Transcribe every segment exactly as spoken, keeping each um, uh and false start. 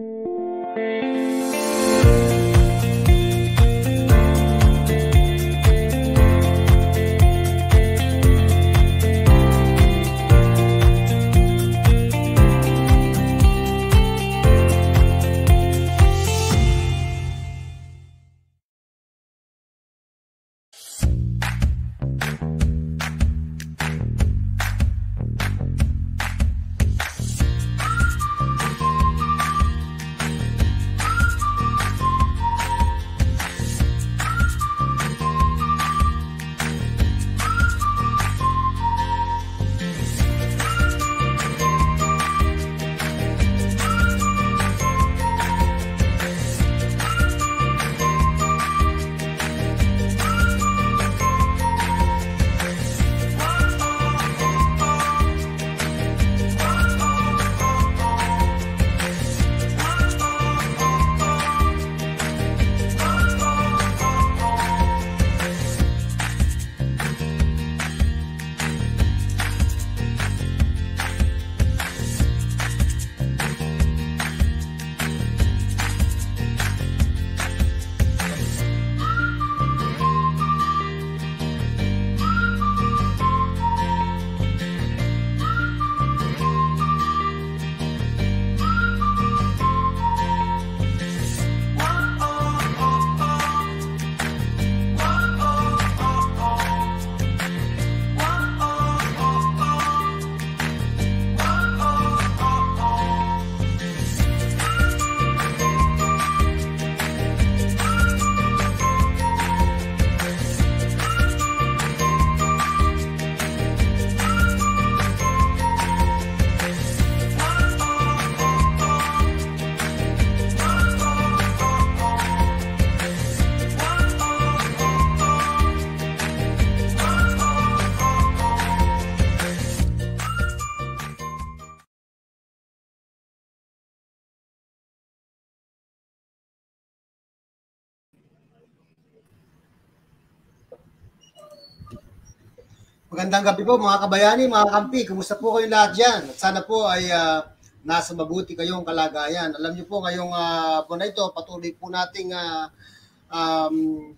Magandang gabi po mga kabayani, mga kampi. Kumusta po kayo lahat dyan? At sana po ay uh, nasa mabuti kayong kalagayan. Alam niyo po ngayong uh, po na ito, patuloy po nating uh, um,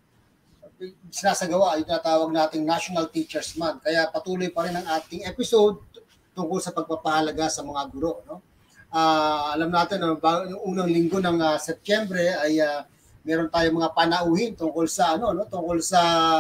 sinasagawa yung tatawag nating National Teachers Month. Kaya patuloy pa rin ang ating episode tungkol sa pagpapahalaga sa mga guro. No? Uh, alam natin, no, yung unang linggo ng uh, Setyembre ay uh, meron tayong mga panauhin tungkol sa ano, no, tungkol sa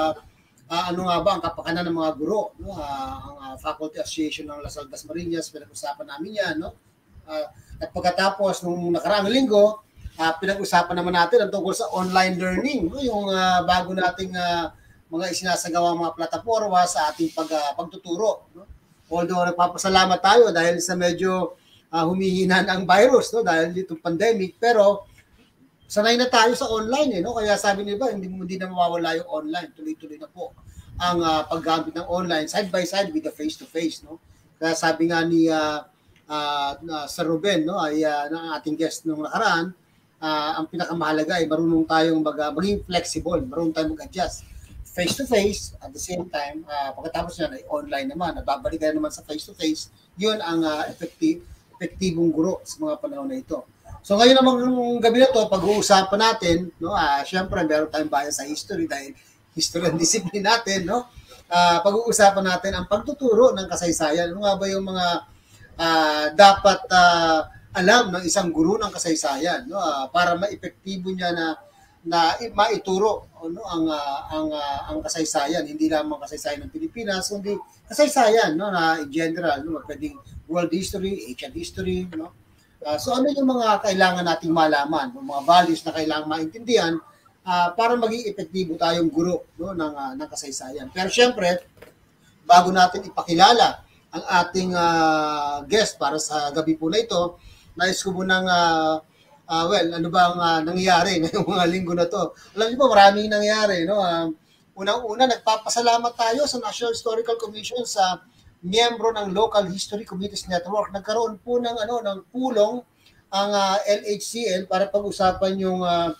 Uh, ano nga ba ang kapakanan ng mga guro, no? Uh, ang uh, Faculty Association ng Lasal Dasmariñas, pinag-usapan namin yan, no? Uh, at pagkatapos nung nakaraang linggo, uh, pinag-usapan naman natin ang tungkol sa online learning, no? Yung uh, bago nating uh, mga isinasagawa mga plataforma sa ating pag, uh, pagtuturo, no? Although nagpapasalamat tayo dahil sa medyo uh, humihina ang virus, no? Dahil dito pandemic, pero sanay na tayo sa online, eh, no? Kaya sabi niyo ba, hindi, hindi na mawawala yung online. Tuloy-tuloy na po ang uh, paggamit ng online, side by side with the face-to-face. No? Kaya sabi nga ni uh, uh, Sir Ruben, no, ay, uh, ng ating guest nung nakaraan, uh, ang pinakamahalaga ay marunong tayong mag, uh, maging flexible, marunong tayong mag-adjust. Face-to-face, at the same time, uh, pagkatapos yan ay online naman, at babalikan naman sa face-to-face, yun ang uh, effective, epektibong guro sa mga panahon na ito. So ngayon naman ng gabi na to, pag-uusapan natin, no, uh, syempre meron tayong bias sa history dahil history ang discipline natin, no? Uh, pag-uusapan natin ang pagtuturo ng kasaysayan. Ano nga ba yung mga uh, dapat uh, alam ng isang guro ng kasaysayan, no? Uh, para maepektibo niya na na maituro ano ang uh, ang uh, ang kasaysayan, hindi lamang kasaysayan ng Pilipinas, kundi kasaysayan, no, na in general, no, pwedeng world history, ancient history, no? Uh, so ano yung mga kailangan nating malaman, yung mga values na kailangan maintindihan uh, para maging epektibo tayong guro, no, ng, uh, ng kasaysayan. Pero syempre, bago natin ipakilala ang ating uh, guest para sa gabi po na ito, nais ko munang, uh, uh, well, ano ba ang uh, nangyayari ngayong mga linggo na to? Alam niyo po, maraming nangyayari. No? Uh, unang-una, nagpapasalamat tayo sa National Historical Commission sa miyembro ng Local History Communities Network. Nagkaroon po ng ano ng pulong ang uh, L H C N para pag-usapan yung uh,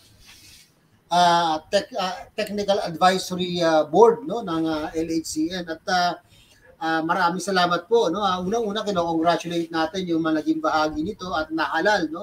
uh, tech, uh, Technical Advisory uh, Board, no, ng uh, L H C N, at uh, uh, maraming salamat po, no. Uh, unang-una kino-congratulate natin yung mga naging bahagi nito at nahalal, no,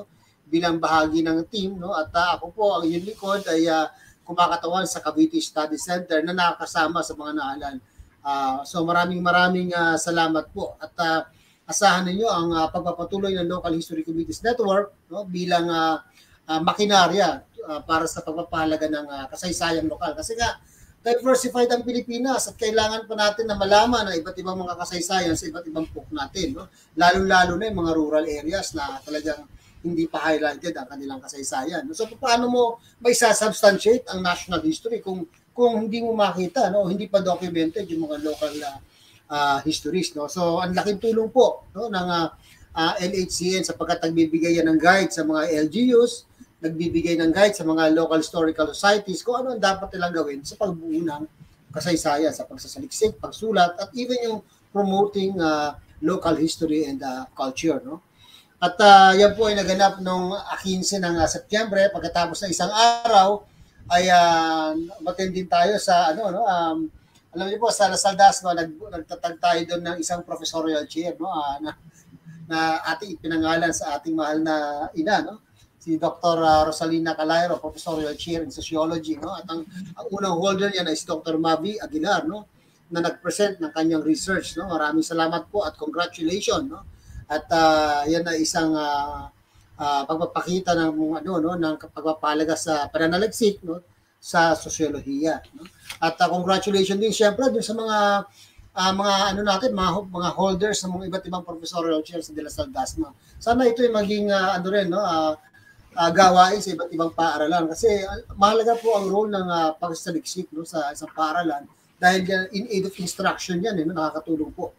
bilang bahagi ng team, no? At uh, ako po ang inyong likod ay uh, kumakatawan sa Cavite Study Center na nakakasama sa mga naalan. Uh, so maraming maraming uh, salamat po at uh, asahan ninyo ang uh, pagpapatuloy ng Local History Committees Network, no, bilang uh, uh, makinarya uh, para sa pagpapahalaga ng uh, kasaysayang lokal. Kasi nga, diversified ang Pilipinas at kailangan pa natin na malaman ang iba't ibang mga kasaysayan sa iba't ibang pook natin. No? Lalo-lalo na yung mga rural areas na talagang hindi pa highlighted ang kanilang kasaysayan. So paano mo may substantiate ang national history kung kung hindi mo makita, no, hindi pa documented yung mga local uh, uh, histories, no. So ang laking tulong po, no, ng uh, uh, L H C N sapagkat nagbibigay yan ng guide sa mga L G Us, nagbibigay ng guide sa mga local historical societies kung ano ang dapat nilang gawin sa pagbuo ng kasaysayan, sa pagsasaliksik, pagsulat, at even yung promoting uh, local history and uh, culture, no. At uh, yan po ay naganap noong fifteen ng uh, Setyembre, pagkatapos ng isang araw ay uh, matin din tayo sa ano no um, alam niyo po sa Lasal Dasma nag, nagtatag tayo doon ng isang professorial chair, no, uh, na, na ating ipinangalan sa ating mahal na ina, no, si Doctor Uh, Rosalina Calairo, professorial chair in sociology, no, at ang, ang unang holder niya ay si Doctor Mavi Aguilar, no, na nag-present ng kanyang research, no. Maraming salamat po at congratulations, no. At uh, yan ay isang uh, uh, pagpapakita ng ano no ng pagpapahalaga sa pananaliksik, no, sa sosyolohiya, no. At uh, congratulations din siyempre dun sa mga uh, mga ano natin mga mga holders ng mga iba't ibang professorial chairs sa De La Salle Dasma. Sana ito ay maging uh, ano rin no uh, uh, gawain sa iba't ibang paaralan kasi uh, mahalaga po ang role ng uh, pagsasaliksik, no, sa isang paaralan dahil uh, in aid of instruction yan, eh, no, nakakatulong po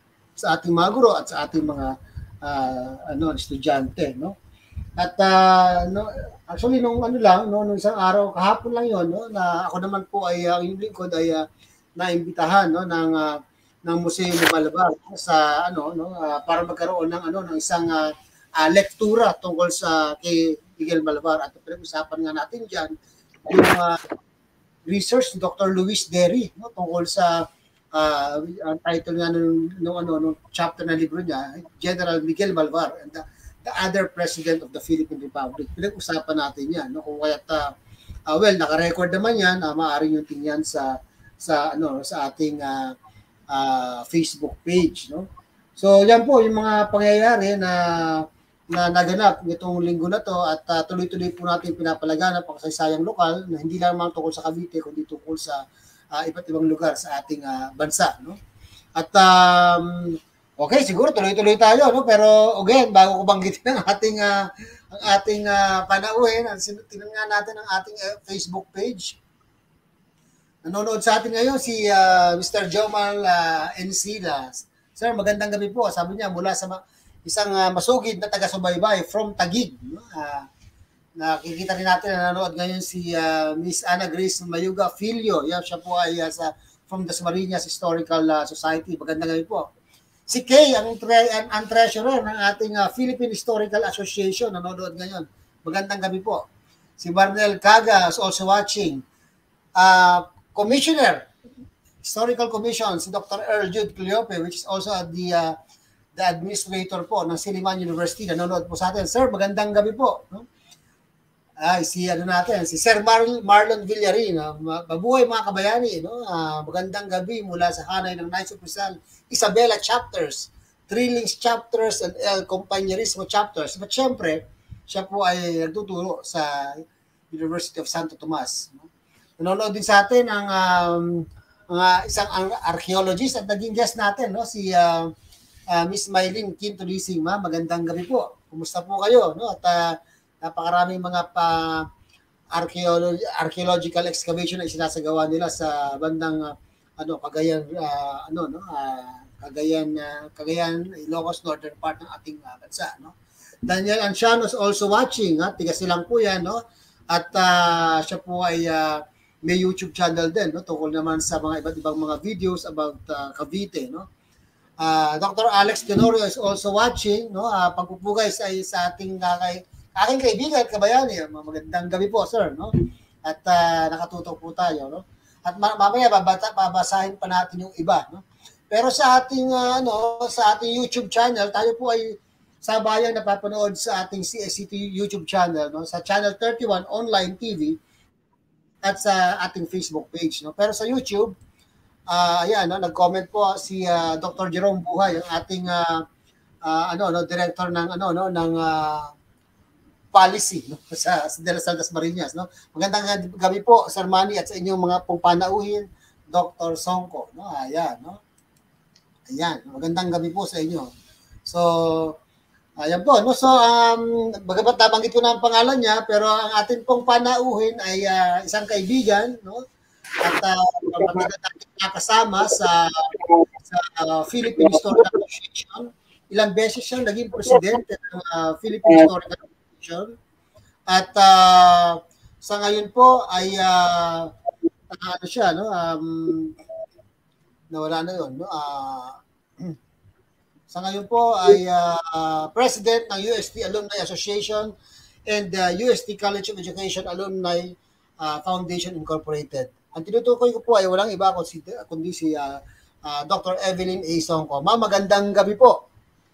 sa ating mga guro at sa ating mga uh, ano estudyante, no. At uh, no, actually nung ano lang no nung isang araw kahapon lang yon, no, na ako naman po ay ang uh, lingkod ay uh, naimbitahan, no, ng uh, ng Museo de Malabar sa ano no uh, para magkaroon ng ano ng isang uh, uh, lektura tungkol sa kay Miguel Malabar at pinag-usapan nga natin diyan yung uh, research ni Doctor Luis Derry, no, tungkol sa Uh, ang title nga nung, nung, ano, nung chapter na libro niya, General Miguel Malvar and the, the other President of the Philippine Republic. Pinag-usapan natin yan. No? Kung kaya't, uh, uh, well, naka-record naman yan, uh, maaaring yung tingnan sa, sa, ano, sa ating uh, uh, Facebook page. No? So, yan po yung mga pangyayari na na naganap nitong linggo na to at uh, tuloy-tuloy po natin pinapalaganap ang kasaysayang lokal na hindi lang tungkol sa Cavite kundi tungkol sa Uh, iba't ibang lugar sa ating uh, bansa, no? At um, okay, siguro tuloy-tuloy tayo, no? Pero again, bago ko banggitin ang ating uh, ang ating uh, panauhin, tingnan nga natin ang ating uh, Facebook page. Nanonood sa atin ngayon si uh, Mister Jomal uh, Encila. Sir, magandang gabi po. Sabi niya mula sa ma- isang uh, masugid na taga-subaybay from Taguig, no? Uh, nakikita rin natin na nanonood ngayon si uh, Miss Ana Grace Mayuga Filio. Yan, siya po ay uh, sa, from the Dasmariñas Historical uh, Society. Magandang gabi po. Si Kay, ang, tre- ang, ang treasurer ng ating uh, Philippine Historical Association, nanonood ngayon. Magandang gabi po. Si Barnel Caga is also watching. Uh, Commissioner, Historical Commission, si Doctor Earl Jude Cleope, which is also the uh, the administrator po ng Silliman University, nanonood po sa atin. Sir, magandang gabi po. No? Ay, si ano natin, si Sir Mar- Marlon Villarin, uh, mabuhay mga kabayani, no? Uh, magandang gabi mula sa hanay ng Knights of Rizal, Isabela chapters, Thrillings chapters, and El Compañerismo chapters. But syempre, siya po ay nagtuturo sa University of Santo Tomas. No? Nanonood din sa atin ang um, uh, isang archaeologist at naging guest natin, no? Si uh, uh, Miss Mylene Quinto-Lising, ma. Magandang gabi po. Kumusta po kayo? No? At uh, napakaraming mga pa archaeology, archaeological excavation na isinasagawa nila sa bandang uh, ano Cagayan uh, ano no uh, Cagayan uh, Cagayan Ilocos northern part ng ating uh, bansa, no. Daniel Anciano is also watching, ha, tiga silang po yan, no. At uh, siya po ay uh, may YouTube channel din, no, tungkol naman sa mga iba't ibang mga videos about uh, Cavite, no. Uh, Doctor Alex Tenorio is also watching, no. Uh, pagpupugay sa, sa ating uh, kay aking kaibigan at kabayani. Magandang gabi po, sir, no? At uh, nakatutok po tayo, no? At mamaya babata, babasahin pa natin yung iba, no? Pero sa ating uh, ano, sa ating YouTube channel, tayo po ay sabayang napapanood sa ating C S C T YouTube channel, no? Sa Channel thirty-one Online T V at sa ating Facebook page. No? Pero sa YouTube, uh, ayan, no? Nag-comment po si uh, Doctor Jerome Buhay, ang ating uh, uh, ano, no? Director ng, ano, no? ng uh, policy, no? sa, sa De Las Santas Marinas. No? Magandang gabi po, Sir Manny, at sa inyong mga pong panauhin, Doctor Songko. No? Ayan, no? Ayan, magandang gabi po sa inyo. So, ayan po, no? So, um, bagamat nabanggit ko na ang pangalan niya, pero ang atin pong panauhin ay uh, isang kaibigan, no? At uh, matagal natin nakasama sa, sa uh, Philippine Historical Association. Ilang beses siyang naging presidente ng uh, Philippine Historical Association. At uh, sa ngayon po ay uh, uh, ano siya, no? Um, nawala na yun, no? Uh, Sa ngayon po ay uh, President ng U S T Alumni Association and the uh, U S T College of Education Alumni uh, Foundation Incorporated. Ang tinutukoy ko po ay walang iba kundi si, kundi si uh, uh, Doctor Evelyn A. Songko. Ma'am, magandang gabi po.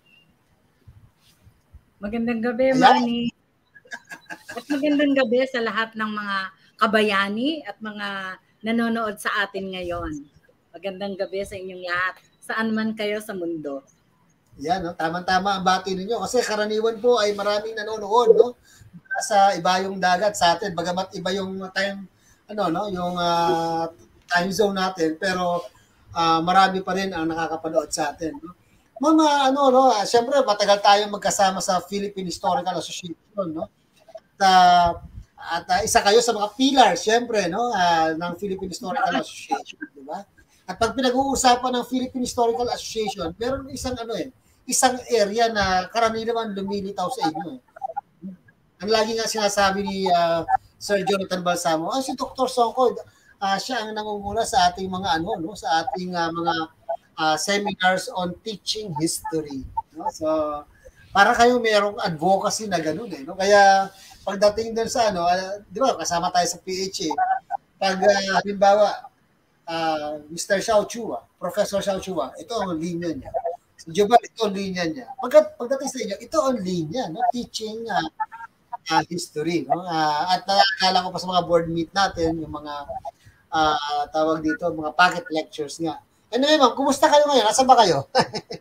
Magandang gabi, Manny. At magandang gabi sa lahat ng mga kabayani at mga nanonood sa atin ngayon. Magandang gabi sa inyong lahat, saan man kayo sa mundo. Yan, no? Tama-tama ang bati ninyo. Kasi karaniwan po ay maraming nanonood, no? Sa iba yung dagat sa atin. Bagamat iba yung time, ano, no? Yung uh, time zone natin. Pero uh, marami pa rin ang nakakapanood sa atin. No? Mama, ano, no? Uh, Siyempre, matagal tayong magkasama sa Philippine Historical Association, no? At, uh, at uh, isa kayo sa mga pillars, siyempre, no? Uh, ng Philippine Historical Association, di ba? At pag pinag-uusapan ng Philippine Historical Association, meron isang ano eh, isang area na karaniwan lumilitaw sa inyo. Ang lagi nga sinasabi ni uh, Sir Jonathan Balsamo, ah, si Doctor Songko, uh, siya ang nangunguna sa ating mga ano, no, sa ating uh, mga uh, seminars on teaching history. No? So, para kayo merong advocacy na ganoon eh. No? Kaya pagdating doon sa ano, uh, di ba, kasama tayo sa P H A, pag uh, halimbawa, uh, Mister Xiao Chua, Professor Xiao Chua, ito ang linya niya. Si Jobal, ito ang linya niya. Pag, pagdating sa inyo, ito ang linya, no? Teaching uh, uh, history. No? Uh, at nakakala ko pa sa mga board meet natin, yung mga uh, tawag dito, mga pocket lectures nga. Anyway, ma'am, kumusta kayo ngayon? Nasaan ba kayo?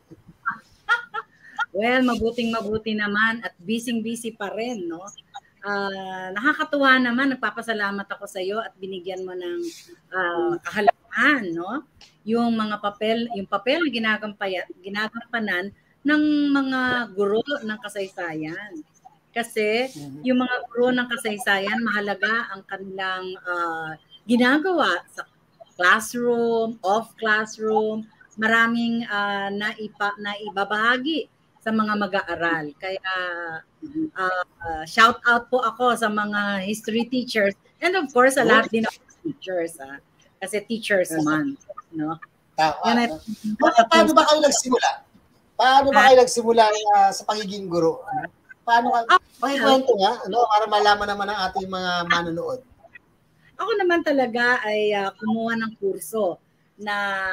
Well, mabuting mabuti naman at busy-busy pa rin, no? Uh, nakakatuwa naman, nagpapasalamat ako sa iyo at binigyan mo ng uh, kahalagahan, no? Yung mga papel, yung papel na ginagampayan, ginagampanan ng mga guro ng kasaysayan. Kasi yung mga guro ng kasaysayan, mahalaga ang kanilang uh, ginagawa sa classroom, off classroom, maraming uh, naipa, naibabahagi sa mga mag-aaral. Kaya uh, uh, shout out po ako sa mga history teachers and of course sa lahat din ng teachers. Ah. Kasi Teachers Month. No? Tama. Yan, no? Paano, paano ba kayo nagsimula? Paano ba kayo nagsimula uh, sa pagiging guro? Ano? Paano ka? Pakikwento nga, ano, para malaman naman ang ating mga manonood. Ako naman talaga ay uh, kumuha ng kurso na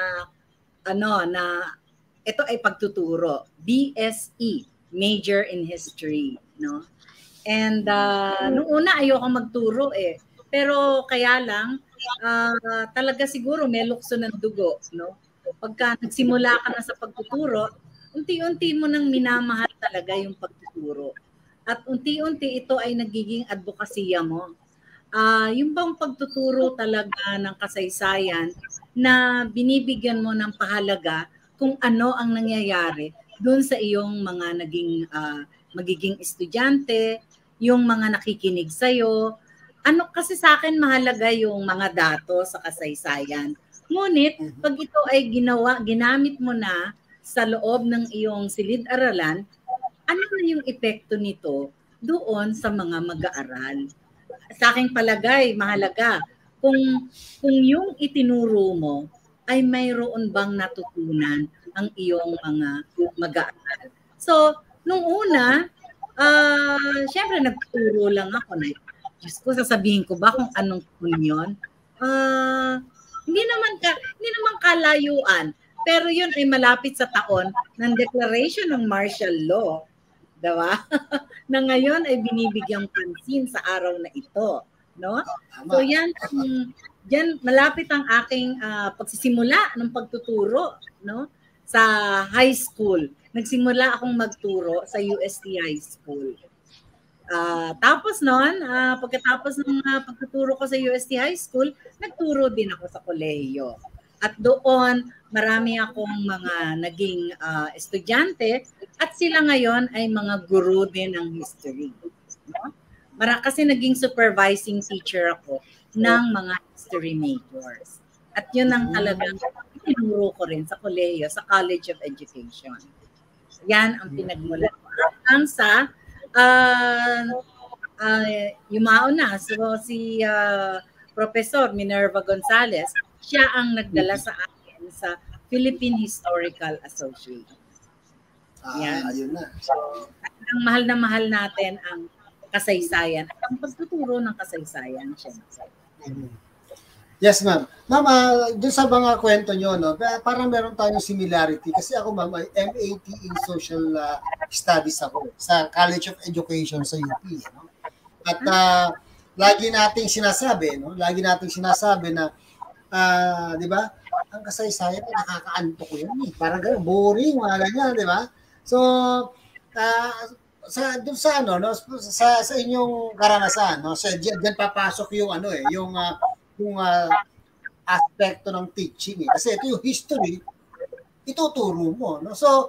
ano na ito ay pagtuturo, B S E, Major in History, no? And uh, nung una ayoko magturo eh. Pero kaya lang uh, talaga siguro may lukso ng dugo, no? Pagka nagsimula ka na sa pagtuturo, unti-unti mo nang minamahal talaga yung pagtuturo. At unti-unti ito ay nagiging advokasya mo. Uh, yung bang pagtuturo talaga ng kasaysayan na binibigyan mo ng pahalaga kung ano ang nangyayari doon sa iyong mga naging uh, magiging estudyante, yung mga nakikinig sa'yo. Ano kasi sa akin mahalaga yung mga datos sa kasaysayan. Ngunit pag ito ay ginawa, ginamit mo na sa loob ng iyong silid-aralan, ano na yung epekto nito doon sa mga mag-aaral? Sa aking palagay, mahalaga kung kung yung itinuro mo ay mayroon bang natutunan ang iyong mga mag-aaral. So, nung una, uh, syempre nagtuturo lang ako na, Diyos ko, sasabihin ko ba kung anong kung yun? Uh, hindi naman ka, hindi naman kalayuan, pero yun ay malapit sa taon ng Declaration ng Martial Law. diba? Na ngayon ay binibigyang pansin sa araw na ito, no? So yan, um, yan malapit ang aking uh, pagsisimula ng pagtuturo, no? Sa high school. Nagsimula akong magturo sa U S T High School. Uh, tapos noon, uh, pagkatapos ng uh, pagtuturo ko sa U S T High School, nagturo din ako sa kolehiyo. At doon, marami akong mga naging uh, estudyante at sila ngayon ay mga guru din ng history. No? Mara, kasi naging supervising teacher ako ng mga history majors. At yun ang talagang tinuro ko rin sa kolehiyo, sa College of Education. Yan ang pinagmulan ko. Hanggang sa uh, uh, yumao na. So si uh, Professor Minerva Gonzalez, siya ang nagdala sa akin sa Philippine Historical Association. Ah, yan. Ayun na. So, ang mahal na mahal natin ang kasaysayan at ang pagtuturo ng kasaysayan. Mm-hmm. Yes, ma'am. Ma'am, uh, doon sa mga kwento nyo, no, parang meron tayong similarity. Kasi ako, ma'am, ay M A T in Social uh, Studies ako sa College of Education sa U P. No? At uh, lagi nating sinasabi, no? lagi nating sinasabi na Uh, di ba? Ang kasaysayan ay nakakaantok ko yun eh. Parang ganun, boring, mga ganyan, di ba? So, uh, sa doon sa ano, no, sa sa inyong karanasan, no, sa diyan, diyan papasok yung ano eh, yung uh, yung uh, aspekto ng teaching eh. Kasi ito yung history, ituturo mo, no? So,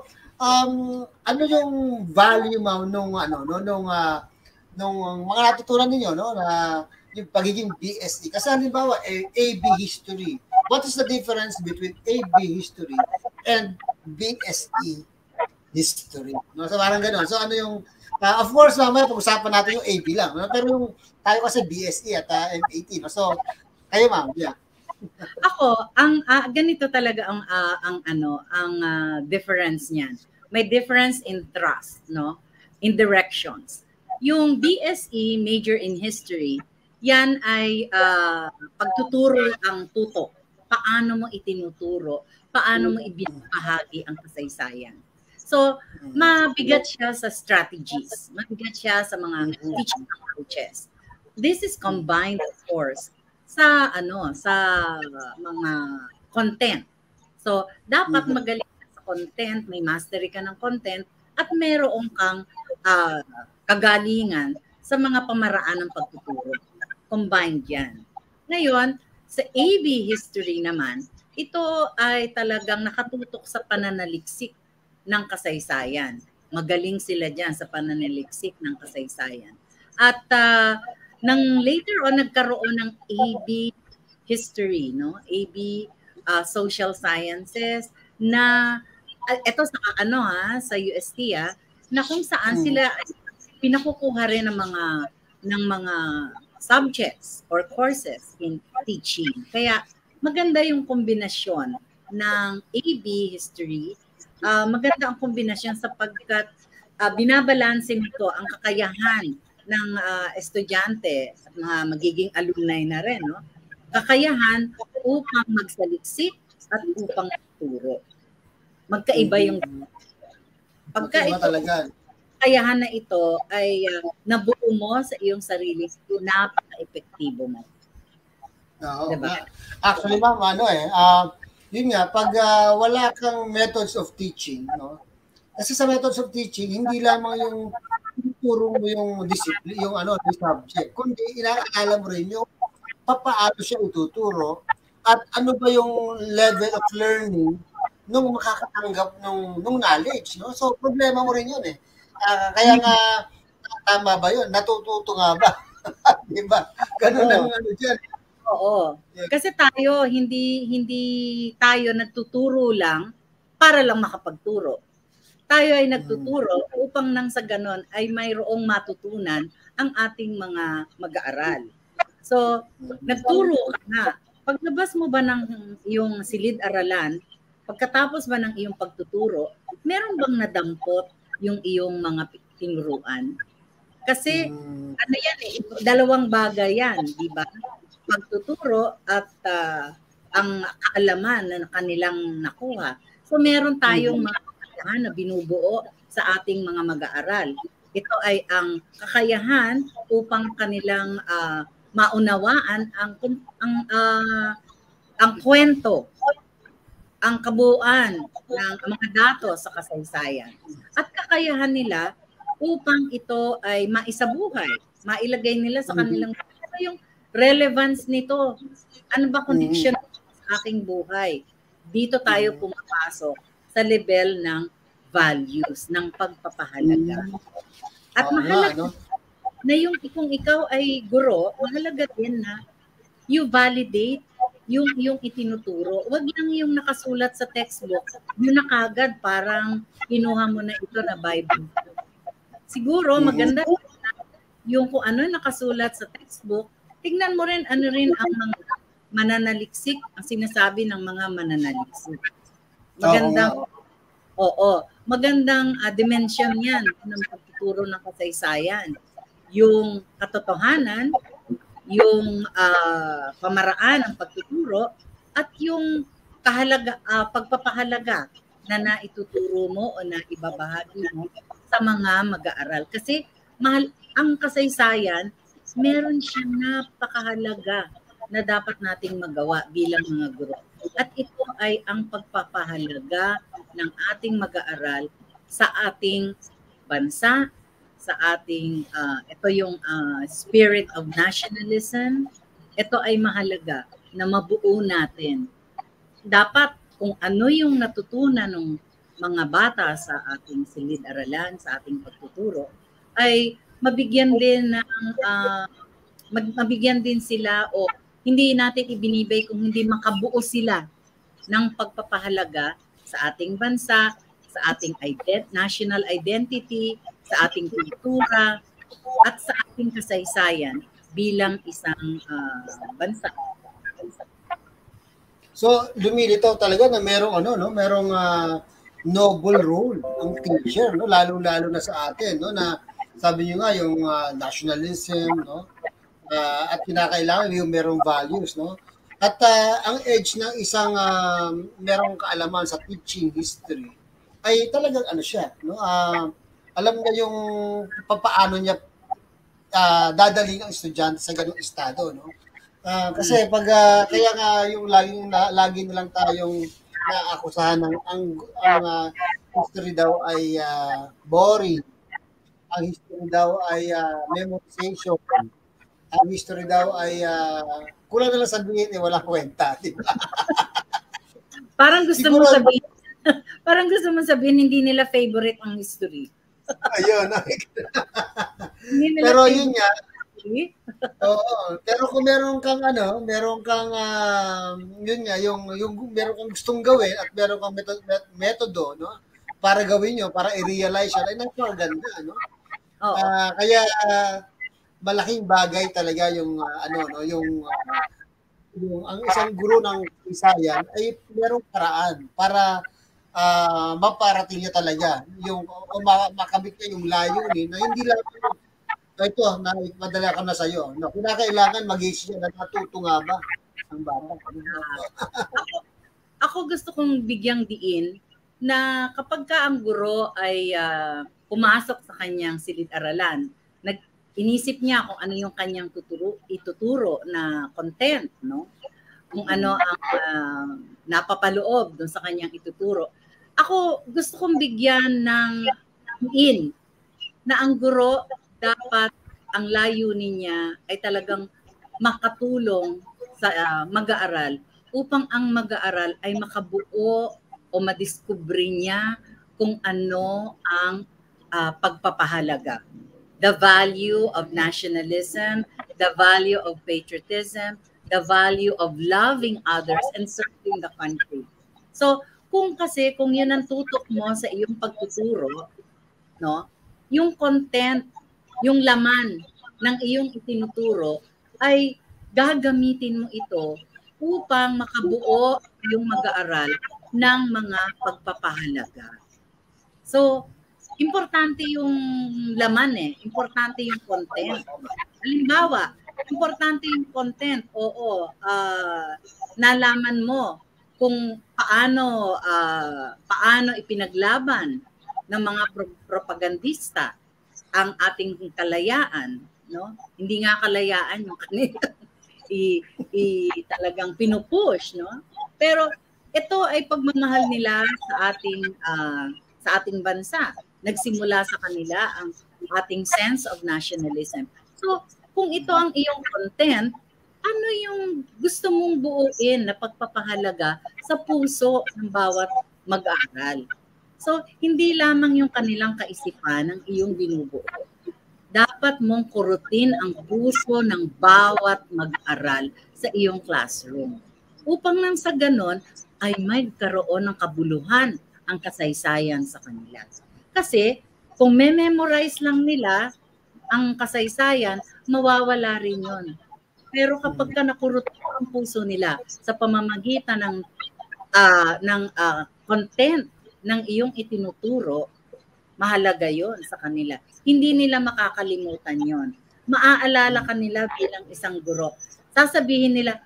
um, ano yung value mo nung ano, no, nung uh, nung mga natutunan niyo, no, na yung pagiging B S E. Kasi halimbawa, A B history. What is the difference between A B history and B S E history? No? So parang gano'n. So ano yung, uh, of course, mamaya pag-usapan natin yung A B lang. No? Pero yung tayo kasi B S E at uh, M A T. No? So, kayo ma'am, yeah. Ako, ang uh, ganito talaga ang uh, ang ano, ang uh, difference niyan. May difference in trust, no? In directions. Yung B S E, major in history, yan ay uh, pagtuturo ang tutok. Paano mo itinuturo? Paano mo ibinahagi ang kasaysayan? So, mabigat siya sa strategies. Mabigat siya sa mga teaching approaches. This is combined, of course, sa ano, sa mga content. So, dapat magaling ka sa content, may mastery ka ng content, at meron kang uh, kagalingan sa mga pamaraan ng pagtuturo. Combined yan. Ngayon, sa A B history naman, ito ay talagang nakatutok sa pananaliksik ng kasaysayan. Magaling sila dyan sa pananaliksik ng kasaysayan. At uh, nang later on, nagkaroon ng A B history, no? A B uh, social sciences na, uh, ito sa ano ha, sa U S T ha, na kung saan sila pinakukuha rin ng mga ng mga subjects or courses in teaching. Kaya maganda yung kombinasyon ng A B history. Uh, maganda ang kombinasyon sapagkat uh, binabalanse nito ang kakayahan ng uh, estudyante at mga magiging alumni na rin. No? Kakayahan upang magsaliksik at upang magturo. Magkaiba yung pagka ito, talaga. Kakayahan na ito ay uh, nabuo mo sa iyong sarili, napaka-epektibo mo. Oo, diba? Actually, ma'am, ano eh, uh, yun nga, pag uh, wala kang methods of teaching, no? Kasi sa methods of teaching, hindi lamang yung tuturo mo yung discipline, yung ano, yung subject, kundi inaalala mo rin yung papaano siya ituturo at ano ba yung level of learning nung makakatanggap nung, nung knowledge, no? So, problema mo rin yun eh. Uh, kaya nga, tama ba yun? Natututo nga ba? Diba? Ganun ang ano dyan. Oo. Kasi tayo, hindi hindi tayo nagtuturo lang para lang makapagturo. Tayo ay nagtuturo upang nang sa ganon ay mayroong matutunan ang ating mga mag-aaral. So, nagturo ka na. Paglabas mo ba ng iyong silid-aralan, pagkatapos ba ng iyong pagtuturo, meron bang nadampot yung iyong mga tinuruan? Kasi, ano yan eh, dalawang bagay yan, di ba? Pagtuturo at uh, ang kaalaman na kanilang nakuha. So meron tayong mga kakayahan na binubuo sa ating mga mag-aaral. Ito ay ang kakayahan upang kanilang uh, maunawaan ang ang uh, ang kwento, ang kabuuan ng mga datos sa kasaysayan at kakayahan nila upang ito ay maisabuhay, mailagay nila sa kanilang ano yung relevance nito. Ano ba connection sa aking buhay? Dito tayo pumapasok sa level ng values, ng pagpapahalaga. At mahalaga na yung kung ikaw ay guro, mahalaga din na you validate yung yung itinuturo. Huwag lang yung nakasulat sa textbook, yung nakagad parang kinuha mo na ito na Bible. Siguro maganda yung kung ano nakasulat sa textbook, tignan mo rin ano rin ang mga mananaliksik, ang sinasabi ng mga mananaliksik. Magandang Oo, oo magandang uh, dimension 'yan ng pagtuturo ng kasaysayan. Yung katotohanan, yung uh, pamaraan ng pagtuturo at yung kahalaga uh, pagpapahalaga na naituturo mo o na ibabahagi mo sa mga mag-aaral. Kasi mahal ang kasaysayan, meron siyang napakahalaga na dapat nating magawa bilang mga guro. At ito ay ang pagpapahalaga ng ating mag-aaral sa ating bansa, sa ating, uh, ito yung uh, spirit of nationalism. Ito ay mahalaga na mabuo natin. Dapat kung ano yung natutunan ng mga bata sa ating silid-aralan, sa ating pagtuturo, ay mabigyan din ng, uh, mabigyan din sila o hindi natin ibinibay kung hindi makabuo sila ng pagpapahalaga sa ating bansa, sa ating ident- national identity, sa ating kultura, at sa ating kasaysayan bilang isang uh, bansa. So, lumilitaw talaga na merong ano, no, merong uh, noble role ang teacher, no, lalo-lalo na sa atin, no, na sabi niyo nga yung uh, nationalism, no, uh, at kinakailangan yung merong values, no. At uh, ang edge ng isang uh, merong kaalaman sa teaching history ay talagang ano siya, no, uh, alam niya yung papaano niya uh, dadaling ang estudyante sa ganung estado, no? Uh, kasi pag uh, kaya nga yung laging na, lagi na lang tayong naakusahan ng ang, ang uh, history daw ay uh, boring. Ang history daw ay uh, memorization. Ang history daw ay uh, kulang na lang sabihin eh walang kwenta, di ba? Parang gusto Siguro, mo sabihin parang gusto mo sabihin hindi nila favorite ang history. Ayun. Pero yun nga. Oo, pero kung meron kang ano, meron kang uh, yun nga yung yung meron kang gustong gawin at meron kang metodo, metodo no, para gawin niyo, para i-realize yan, ay napakaganda, no? Oh. Uh, kaya uh, malaking bagay talaga yung uh, ano no, yung uh, yung ang isang guro ng Visayan ay merong paraan para Uh, maparating niya talaga yung o makamit niya yung layunin na hindi lang ito na madala ka na sa iyo. No, kinakailangan mag-isip siya na natuto nga ba ang bata. ako, ako gusto kong bigyang diin na kapag ka ang guro ay uh, pumasok sa kanyang silid-aralan, nag inisip niya kung ano yung kanyang tuturo, ituturo na content, no? Kung ano ang uh, napapaloob doon sa kanyang ituturo. Ako, gusto kong bigyan ng in na ang guro dapat ang layunin niya ay talagang makatulong sa uh, mag-aaral upang ang mag-aaral ay makabuo o madiskubre niya kung ano ang uh, pagpapahalaga. The value of nationalism, the value of patriotism, the value of loving others and serving the country. So, kung kasi kung yun ang tutok mo sa iyong pagtuturo, no, yung content, yung laman ng iyong itinuturo ay gagamitin mo ito upang makabuo yung mag-aaral ng mga pagpapahalaga. So, importante yung laman eh, importante yung content. Halimbawa, importante yung content, oo, uh, nalaman mo kung paano uh, paano ipinaglaban ng mga pro- propagandista ang ating kalayaan, no? Hindi nga kalayaan yung kanila i, i talagang pinupush, no? Pero ito ay pagmamahal nila sa ating uh, sa ating bansa. Nagsimula sa kanila ang ating sense of nationalism. So, kung ito ang iyong content, ano yung gusto mong buuin na pagpapahalaga sa puso ng bawat mag-aaral? So, hindi lamang yung kanilang kaisipan ang iyong binubuo. Dapat mong kurutin ang puso ng bawat mag-aral sa iyong classroom. Upang nang sa ganon, ay may karoon ng kabuluhan ang kasaysayan sa kanila. Kasi, kung memorize lang nila ang kasaysayan, mawawala rin yun. Pero kapag ka nakurot ang puso nila sa pamamagitan ng, uh, ng uh, content ng iyong itinuturo, mahalaga yon sa kanila. Hindi nila makakalimutan yon. Maaalala ka nila bilang isang guro. Sasabihin nila,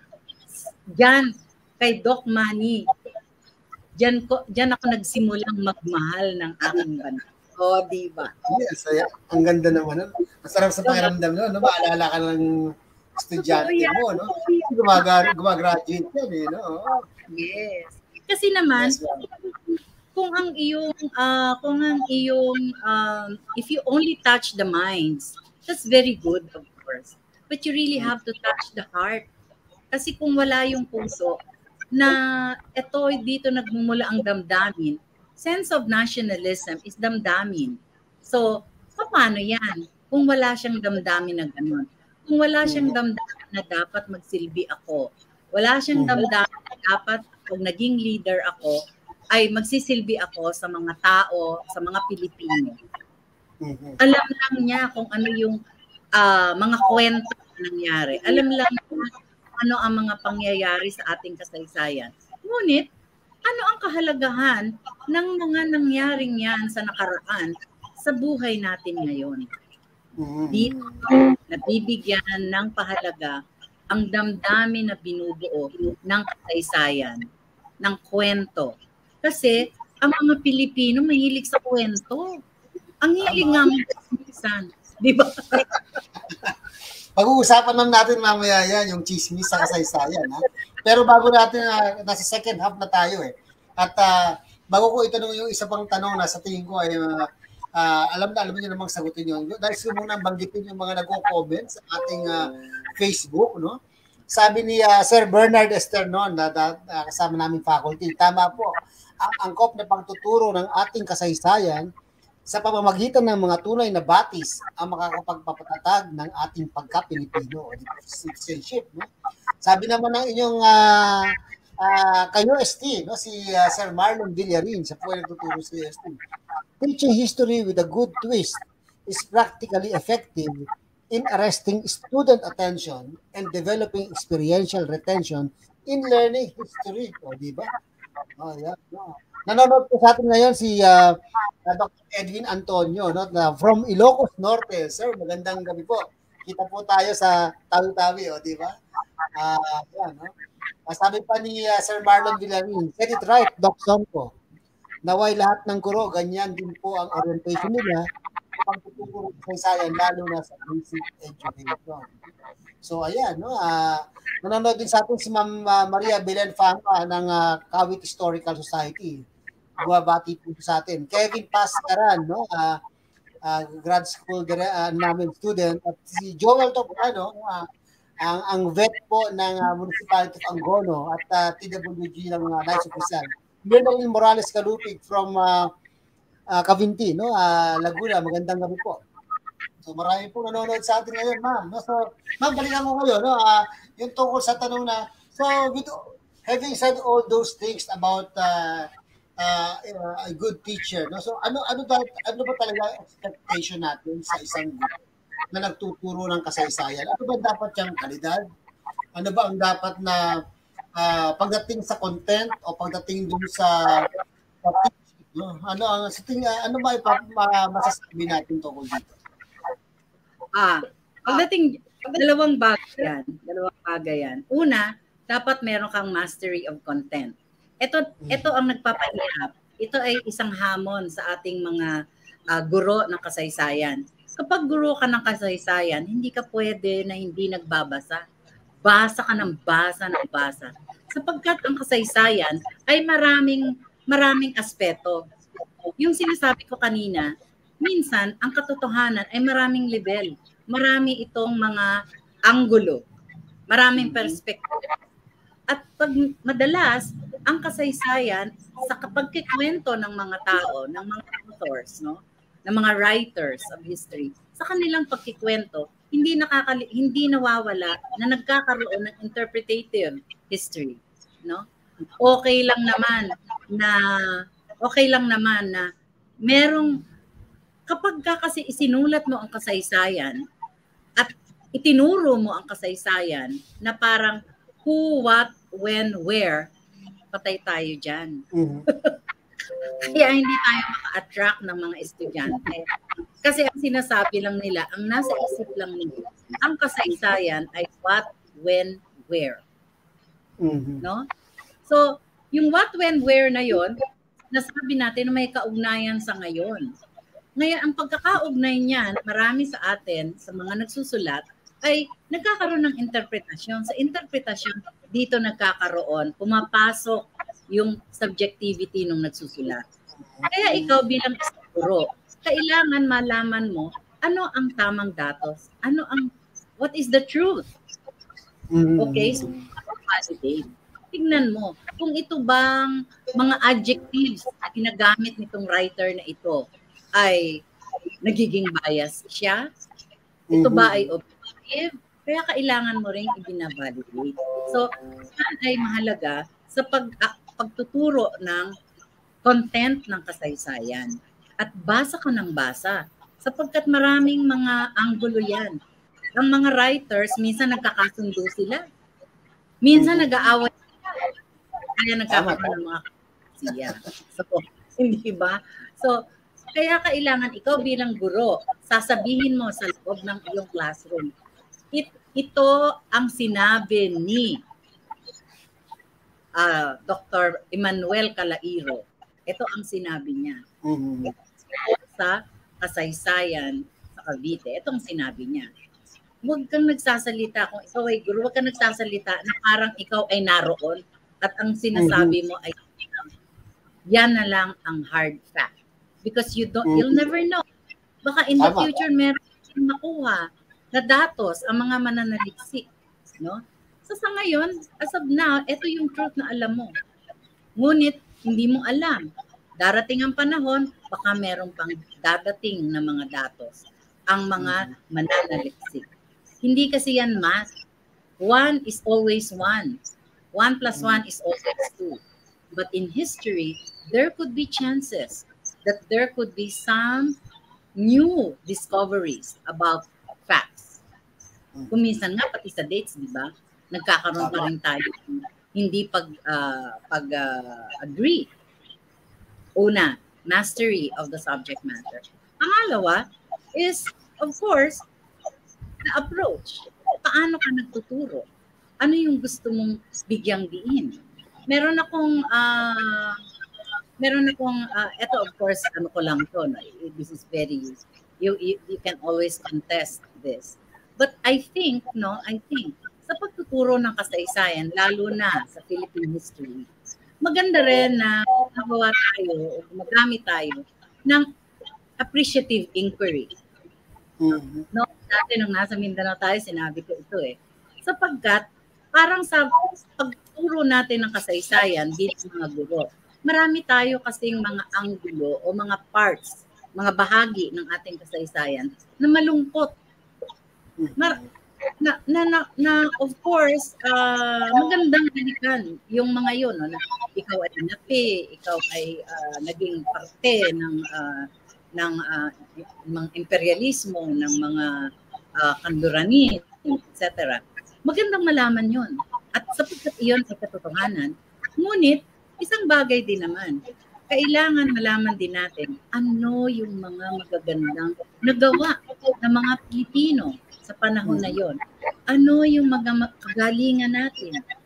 diyan kay Doc Manny, diyan, ko, diyan ako nagsimulang magmahal ng aking bansa. O, di ba? Yes, ay, ang ganda naman. No? Masarap sa pakiramdam no? no? Maalala ka ng estudyante mo, no? Gumag- gumagraduate yan, eh, no? Yes. Kasi naman, yes, kung ang iyong uh, kung ang iyong um, if you only touch the minds, that's very good, of course, but you really have to touch the heart. Kasi kung wala yung puso na ito dito nagmumula ang damdamin, sense of nationalism is damdamin. So paano yan kung wala siyang damdamin na gano'n? Kung wala siyang damdamin na dapat magsilbi ako, wala siyang damdamin na dapat pag naging leader ako ay magsisilbi ako sa mga tao, sa mga Pilipino. Mm-hmm. Alam lang niya kung ano yung uh, mga kwento na nangyari. Alam lang niya ano ang mga pangyayari sa ating kasaysayan. Ngunit, ano ang kahalagahan ng mga nangyaring yan sa nakaraan sa buhay natin ngayon? Mm-hmm. Dito, nabibigyan ng pahalaga ang damdamin na binubuo ng kasaysayan, ng kwento. Kasi ang mga Pilipino mahilig sa kwento. Ang hilig nga minsan, di ba? Pag-uusapan lang natin mamaya yan, yung chismis sa kasaysayan. Ha? Pero bago natin, uh, nasa second half na tayo eh. At uh, bago ko itanong yung isa pang tanong na sa tingin ko ay uh, uh, alam na, alam niyo namang sagutin yun. Dahil gusto muna banggitin yung mga nagko-comment sa ating uh, Facebook, no? Sabi ni uh, Sir Bernard Esternon, na, na, na kasama naming faculty, tama po, ang angkop na pagtuturo ng ating kasaysayan sa pamamagitan ng mga tunay na batis ang makakapagpapatatag ng ating pagka-Pilipino o citizenship. No? Sabi naman ng inyong uh, uh, kayo S T, no? si uh, Sir Marlon Villarin, sa po ay nagtuturo si S T. Teaching history with a good twist is practically effective in arresting student attention and developing experiential retention in learning history. O, di ba? Oh, yeah. No. Nanonood po sa atin ngayon si uh, uh, Doctor Edwin Antonio, no, na from Ilocos Norte. Sir, magandang gabi po. Kita po tayo sa Tawi-Tawi, o, di ba? Uh, yan, no? Uh, sabi pa ni uh, Sir Marlon Villarin, said it right, Doc Sonko. Naway lahat ng guro, ganyan din po ang orientation nila pagtuturo sa sayan, lalo na sa basic education. So, ayan, no? Uh, nanonood din sa atin si Ma'am uh, Maria Belen Fanga ng uh, Kawit Historical Society. Bumabati po sa atin. Kevin Pascaran, no? Uh, uh, grad school uh, namin student. At si Joel Toprano, uh, ang, ang vet po ng uh, Municipality of Angono at uh, T W G ng uh, Nice of Rizal. Merlin Morales Kalupig from uh, uh, Cavinti, no? Uh, Laguna. Magandang gabi po. So marami po nanonood sa atin ngayon, ma'am. No? So, ma'am, balikan ko kayo, no? Uh, yung tungkol sa tanong na, so, with, having said all those things about uh, uh, a good teacher, no? So, ano ano ba, ano ba talaga expectation natin sa isang guro na nagtuturo ng kasaysayan? Ano ba dapat yung kalidad? Ano ba ang dapat na uh, pagdating sa content o pagdating dun sa, sa teaching, no? Ano ang sa tingin, ano ba ipap, masasabi natin tungkol dito? Ah, pagdating, dalawang bagay yan. Dalawang bagay yan. Una, dapat meron kang mastery of content. Ito, ito ang nagpapahirap ito ay isang hamon sa ating mga uh, guro ng kasaysayan. Kapag guro ka ng kasaysayan, hindi ka pwede na hindi nagbabasa. Basa ka ng basa ng basa. Sapagkat ang kasaysayan ay maraming maraming aspeto. Yung sinasabi ko kanina, minsan ang katotohanan ay maraming level. Marami itong mga anggulo, maraming perspektiba. At pag madalas, ang kasaysayan sa pagkikwento ng mga tao, ng mga authors, no, ng mga writers of history, sa kanilang pagkikwento, hindi nakakali hindi nawawala na nagkakaroon ng interpretative history, no? Okay lang naman na okay lang naman na merong kapag ka kasi isinulat mo ang kasaysayan at itinuro mo ang kasaysayan na parang who, what, when, where, patay tayo dyan. Mm-hmm. Kaya hindi tayo maka-attract ng mga estudyante. Kasi ang sinasabi lang nila, ang nasa isip lang nila, ang kasaysayan ay what, when, where. Mm-hmm. No? So, yung what, when, where na yon, nasabi natin na may kaugnayan sa ngayon. Ngayon, ang pagkakaugnay niyan, marami sa atin, sa mga nagsusulat, ay nagkakaroon ng interpretasyon. Sa interpretasyon, dito nagkakaroon, pumapasok yung subjectivity ng nagsusulat. Kaya ikaw bilang guro, kailangan malaman mo ano ang tamang datos, ano ang, what is the truth. Okay? So, validate. Tingnan mo, kung ito bang mga adjectives na ginagamit nitong writer na ito ay nagiging bias siya, ito ba ay objective, kaya kailangan mo rin i-validate. So, yan ay mahalaga sa pag, uh, pagtuturo ng content ng kasaysayan. At basa ka ng basa, sapagkat maraming mga anggulo yan. Ang mga writers, minsan nagkakasundo sila. Minsan nag-aaway sila. Kaya nagkakaroon ng mga siya. So, hindi ba? So, kaya kailangan ikaw bilang guro, sasabihin mo sa loob ng iyong classroom, It, ito ang sinabi ni uh, Doctor Emmanuel Calairo. Ito ang sinabi niya. Mm-hmm. Sa kasaysayan sa Cavite, ito ang sinabi niya. Huwag kang nagsasalita, kung ikaw ay guro, huwag kang nagsasalita na parang ikaw ay naroon at ang sinasabi mo ay yan na lang ang hard fact. Because you don't, you'll never know. Baka in the future meron kang makuha na datos ang mga mananaliksik, no? So sa ngayon, as of now, ito yung truth na alam mo. Ngunit hindi mo alam. Darating ang panahon, baka meron pang dadating na mga datos ang mga mananaliksik. Hindi kasi yan math. One is always one. One plus one is always two. But in history, there could be chances that there could be some new discoveries about facts. Kung minsan nga, pati sa dates, di ba? Nagkakaroon pa rin tayo hindi pag, uh, pag uh, agree. Una, mastery of the subject matter. Pangalawa is, of course, the approach. Paano ka nagtuturo? Ano yung gusto mong bigyang diin? Meron akong uh, meron akong, uh, ito of course, ano ko lang to, no? This is very, you, you, you can always contest this. But I think, no, I think, sa pagtuturo ng kasaysayan, lalo na sa Philippine history, maganda rin na magawa tayo, o gumagamit tayo ng appreciative inquiry. Mm-hmm. No, dati nung nasa Mindanao tayo, sinabi ko ito eh. Sapagkat, parang sa pagturo natin ng kasaysayan bilang mga guro, marami tayo kasing mga anggulo o mga parts, mga bahagi ng ating kasaysayan na malungkot. Mar- na, na, na, na, of course, uh, magandang balikan yung mga yun. No? Na ikaw ay napi, ikaw ay uh, naging parte ng, uh, ng uh, mga imperialismo, ng mga uh, kanluranin, et cetera. Magandang malaman yun. At sapagkat iyon ay katotohanan, ngunit, isang bagay din naman, kailangan malaman din natin ano yung mga magagandang nagawa ng mga Pilipino sa panahon na yon. Ano yung mga kagalingan natin?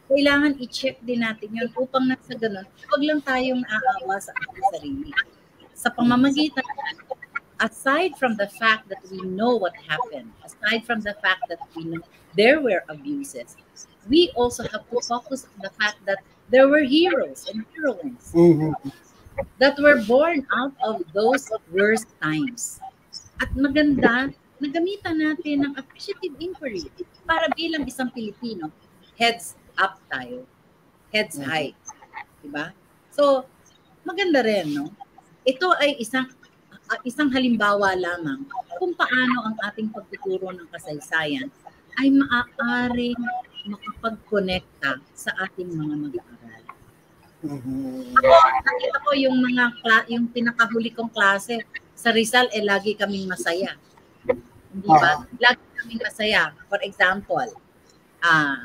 kailangan i-check din natin yun upang na sa ganun, huwag lang tayong aawa sa ating sarili. Sa pamamagitan, aside from the fact that we know what happened, aside from the fact that we know there were abuses, we also have to focus on the fact that there were heroes and heroines Mhm. that were born out of those worst times. At maganda, nagamitan natin ng appreciative inquiry para bilang isang Pilipino, heads up tayo. Heads high. Diba? So, maganda rin, no? Ito ay isang uh, isang halimbawa lamang kung paano ang ating pagtuturo ng kasaysayan ay maaaring makapag-connecta sa ating mga mag-aaral. Mhm. Nakita ko yung mga kla- yung pinakahuli kong klase sa Rizal, eh lagi kaming masaya. Hindi ba? Lagi kaming masaya. For example, ah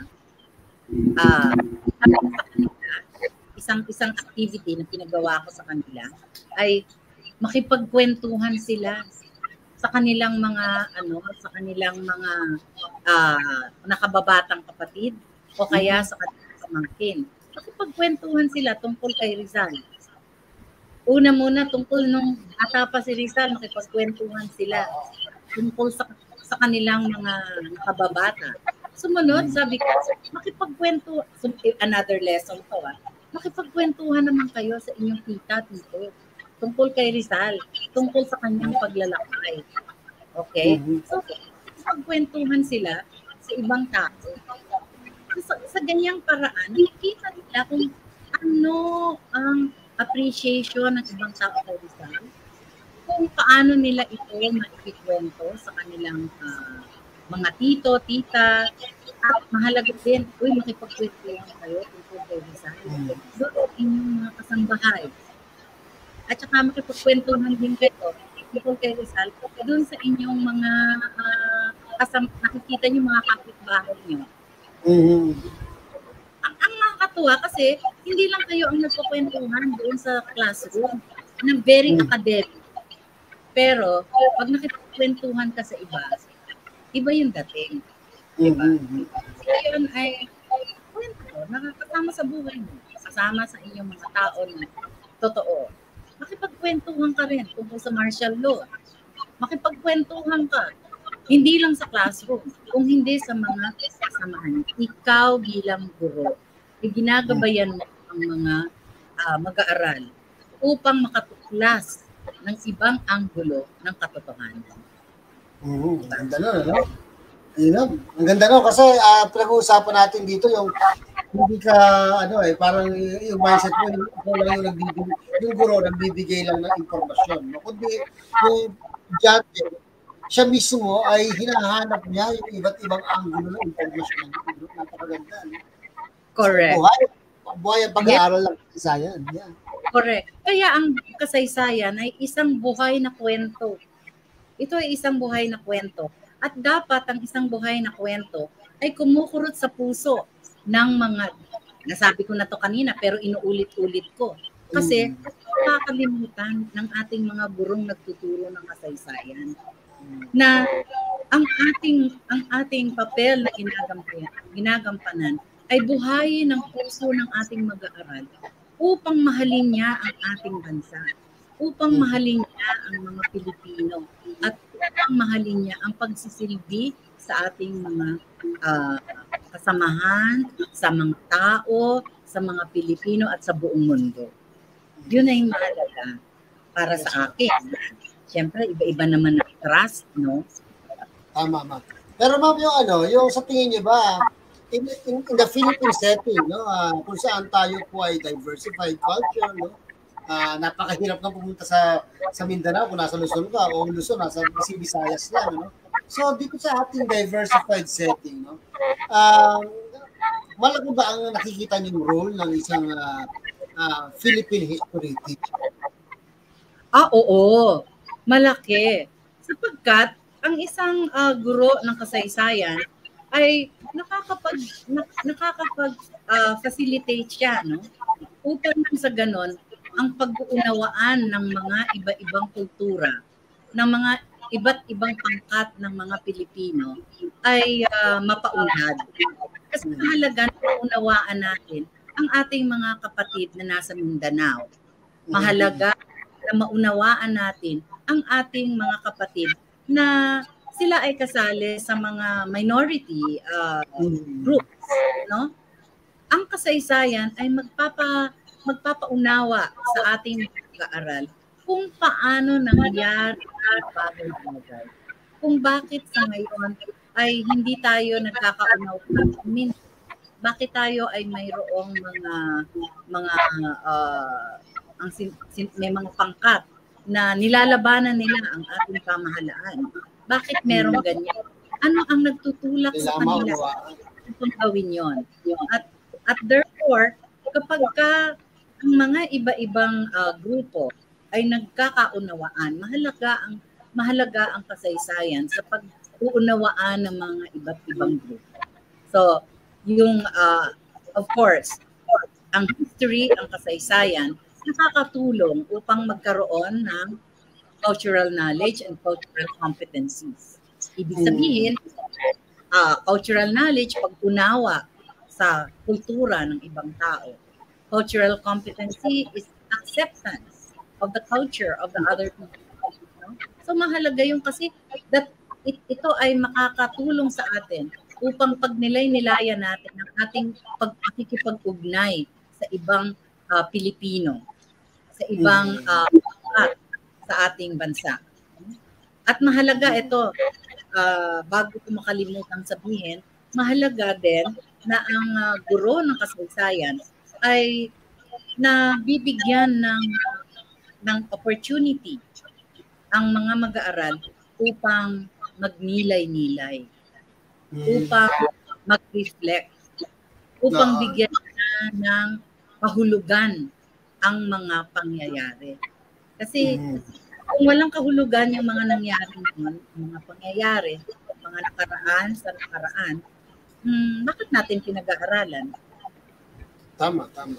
ah isang isang activity na pinagawa ko sa kanila ay makipagkwentuhan sila sa kanilang mga ano, sa kanilang mga ah, nakababatang kapatid o kaya sa kanilang pamangkin. Makipagkwentuhan sila tungkol kay Rizal. Una muna tungkol nung bata pa si Rizal, makipagkwentuhan sila tungkol sa sa kanilang mga nakababata. Sumunod, sabi ko, makipagkwento, another lesson to ah, makipagkwentuhan naman kayo sa inyong tita, tito, tungkol kay Rizal, tungkol sa kanyang paglalakbay. Okay? So, makipagkwentuhan sila sa ibang tao. Sa, sa ganyang paraan, nakikita nila kung ano ang appreciation ng ibang tao kay Rizal, kung paano nila ito maikikwento sa kanilang uh, mga tito, tita, at mahalaga din, uy, makipagkwentuhan kayo tungkol kay Rizal. Doon inyong mga kasambahay. At saka makipagkwentuhan din kayo tungkol kay Rizal doon sa inyong mga uh, kasam nakikita niyo mga kapitbahay niyo. Mhm. Ang, ang nakakatuwa kasi hindi lang kayo ang nagkukwentuhan doon sa classroom na very academic. Pero pag nakikwentuhan ka sa iba, iba yung dating. Diba? Mhm. So yun ay kwento, nakakasama sa buhay mo. Kasama sa inyong mga tao na totoo. Makipagkwentuhan ka rin tungkol sa martial law. Makipagkwentuhan ka. Hindi lang sa classroom, kung hindi sa mga kasamahan. Ikaw bilang guro, ginagabayan mo ang mga uh, mag-aaral upang makatuklas ng ibang anggulo ng katotohanan. Mm, ang ganda nun, ano? Yun, ang ganda nun kasi uh, pinag-uusapan natin dito yung hindi ka, ano eh, parang yung mindset mo, yung, yung, yung, nagbibigay, yung guro nagbibigay lang ng impormasyon. No? Kundi yung judge, siya mismo ay hinahanap niya yung iba't ibang anggulo ng impormasyon. Napakaganda. No? Correct. Buhay, buhay ang pag-aaral yeah. ng kasaysayan. Yeah. Correct. Kaya ang kasaysayan ay isang buhay na kwento. Ito ay isang buhay na kwento. At dapat ang isang buhay na kwento ay kumukurot sa puso ng mga, nasabi ko na to kanina pero inuulit-ulit ko. Kasi mm. nakakalimutan ng ating mga gurong nagtuturo ng kasaysayan na ang ating ang ating papel na ginagampanan, ginagampanan ay buhayin ng puso ng ating mag-aaral upang mahalin niya ang ating bansa, upang mahalin niya ang mga Pilipino, at upang mahalin niya ang pagsisilbi sa ating mga uh, kasamahan, sa mga tao, sa mga Pilipino at sa buong mundo. Yun ay mahalaga para sa akin. Siyempre, iba-iba naman ang trust, no? Tama, ma'am. Pero ma'am, yung ano, yung sa tingin niyo ba, in, in, in the Philippine setting, no, uh, kung saan tayo po ay diversified culture, no, uh, napakahirap na pumunta sa sa Mindanao kung nasa Luzon ka, o Luzon, nasa Visayas lang, no? So, dito sa ating diversified setting, no, uh, malaki ba ang nakikita niyong role ng isang uh, uh, Philippine history teacher? Ah, oo. Malaki. Sapagkat ang isang uh, guro ng kasaysayan ay nakakapag na, nakakapag uh, facilitate siya, no? Upang nang sa ganon ang pag-uunawaan ng mga iba-ibang kultura, ng mga iba't ibang pangkat ng mga Pilipino ay uh, mapaunlad. Kasi mahalaga na maunawaan natin ang ating mga kapatid na nasa Mindanao. Mahalaga na maunawaan natin ang ating mga kapatid na sila ay kasali sa mga minority uh, groups, no? Ang kasaysayan ay magpapa magpapaunawa sa ating pag-aaral kung paano nangyari ang bagay-bagay. Kung bakit sa ngayon ay hindi tayo nagkakaunawa. Bakit tayo ay mayroong mga mga uh, ang sin, sin, may mga pangkat na nilalabanan nila ang ating pamahalaan. Bakit merong ganyan? Ano ang nagtutulak sa kanila kung gawin yon? At at therefore, kapag ka ang mga iba-ibang uh, grupo ay nagkakaunawaan, mahalaga ang mahalaga ang kasaysayan sa pag-uunawaan ng mga iba't ibang grupo. So, yung uh, of course, ang history, ang kasaysayan, nakakatulong upang magkaroon ng cultural knowledge and cultural competencies. Ibig sabihin, uh, cultural knowledge, pag-unawa sa kultura ng ibang tao. Cultural competency is acceptance of the culture of the other people. No? So mahalaga yung kasi that it, ito ay makakatulong sa atin upang pagnilay-nilayan natin ang ating pagkikipag-ugnay sa ibang uh, Pilipino, sa ibang uh, sa ating bansa. At mahalaga ito, uh, bago ko makalimutan sabihin, mahalaga din na ang uh, guro ng kasaysayan ay nabibigyan ng ng opportunity ang mga mag-aaral upang magnilay-nilay, upang mag-reflect, upang bigyan na ng kahulugan ang mga pangyayari. Kasi kung walang kahulugan yung mga nangyari noon, mga pangyayari, mga nakaraan sa nakaraan, hmm, bakit natin pinag-aaralan? Tama, tama.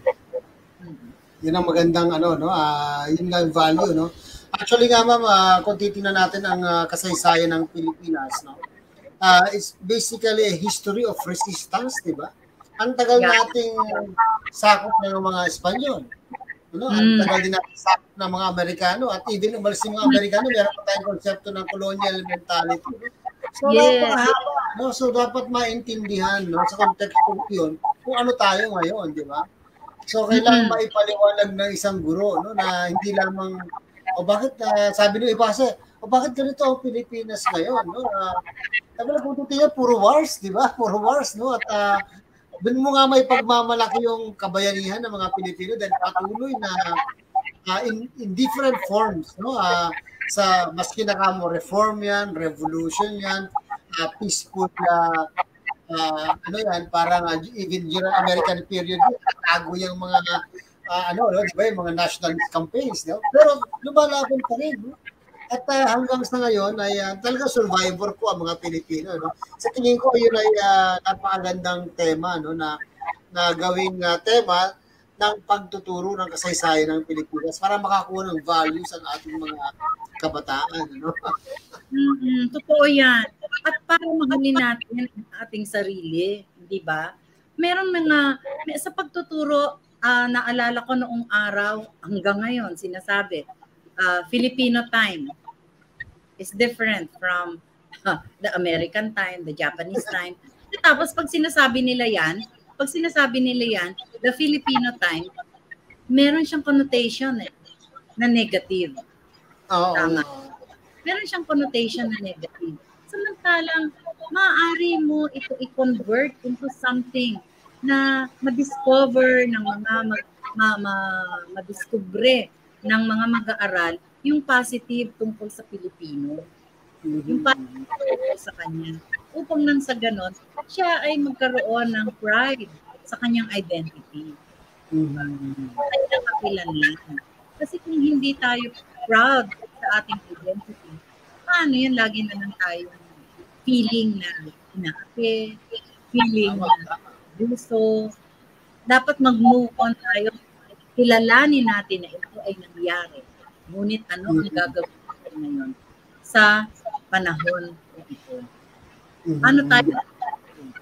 Hmm. Yun ang magandang ano, no? Uh, yun nga yung value, no? Actually nga, ma'am, uh, kung titingnan natin ang uh, kasaysayan ng Pilipinas, no? Uh, it's basically a history of resistance, di ba? Ang tagal yeah. nating sakop ng mga Espanyol. Ano? Mm. Ang tagal din natin sakop ng mga Amerikano at even umalis yung mga Amerikano, meron pa tayong konsepto ng colonial mentality. No? So, yeah. napakahaba, no? So, dapat maintindihan, no? Sa context yun, kung ano tayo ngayon, di ba? So, kailangan mm-hmm. maipaliwanag ng isang guro, no? Na hindi lamang, o bakit, uh, sabi nyo iba kasi, o bakit ganito ang Pilipinas ngayon, no? Uh, sabi na kung tutingin, puro wars, di ba? Puro wars, no? At uh, doon mo nga may pagmamalaki yung kabayanihan ng mga Pilipino dahil patuloy na uh, in, in different forms, no? Uh, sa maski na kamo reform yan, revolution yan, uh, peaceful uh, uh, ano yan, parang uh, even during American period, tago yung mga uh, ano, no, diba, yung mga nationalist campaigns, no? Pero lumalaban pa rin, no? At uh, hanggang sa ngayon ay uh, talaga survivor ko ang mga Pilipino, no? Sa tingin ko yun ay uh, napakagandang tema, no, na na gawing uh, tema ng pagtuturo ng kasaysayan ng Pilipinas para makakuha ng values ang ating mga kabataan, no? Mm-hmm, totoo yan. At para mahalin natin ang ating sarili, di ba? Meron mga, may, sa pagtuturo, uh, naalala ko noong araw, hanggang ngayon, sinasabi, uh, Filipino time is different from uh, the American time, the Japanese time. Tapos pag sinasabi nila yan, pag sinasabi nila yan, the Filipino time, meron siyang connotation eh, na negative. Oo. Tama. Meron siyang connotation na negative. Samantalang, maaari mo ito i-convert into something na ma-discover ng mga mag, ma, ma, madiskubre ng mga mag-aaral yung positive tungkol sa Pilipino. Mm-hmm. Yung positive tungkol sa kanya. Upang nang sa ganon, siya ay magkaroon ng pride sa kanyang identity. Mm-hmm. Sa kanyang kapilanlan. Kasi kung hindi tayo proud sa ating identity, paano yan? Lagi na lang tayo feeling na inaapi, feeling na gusto. Dapat mag-move on tayo. Kilalanin natin na ito ay nangyari. Ngunit ano ang gagawin natin ngayon sa panahon na ito? Ano tayo?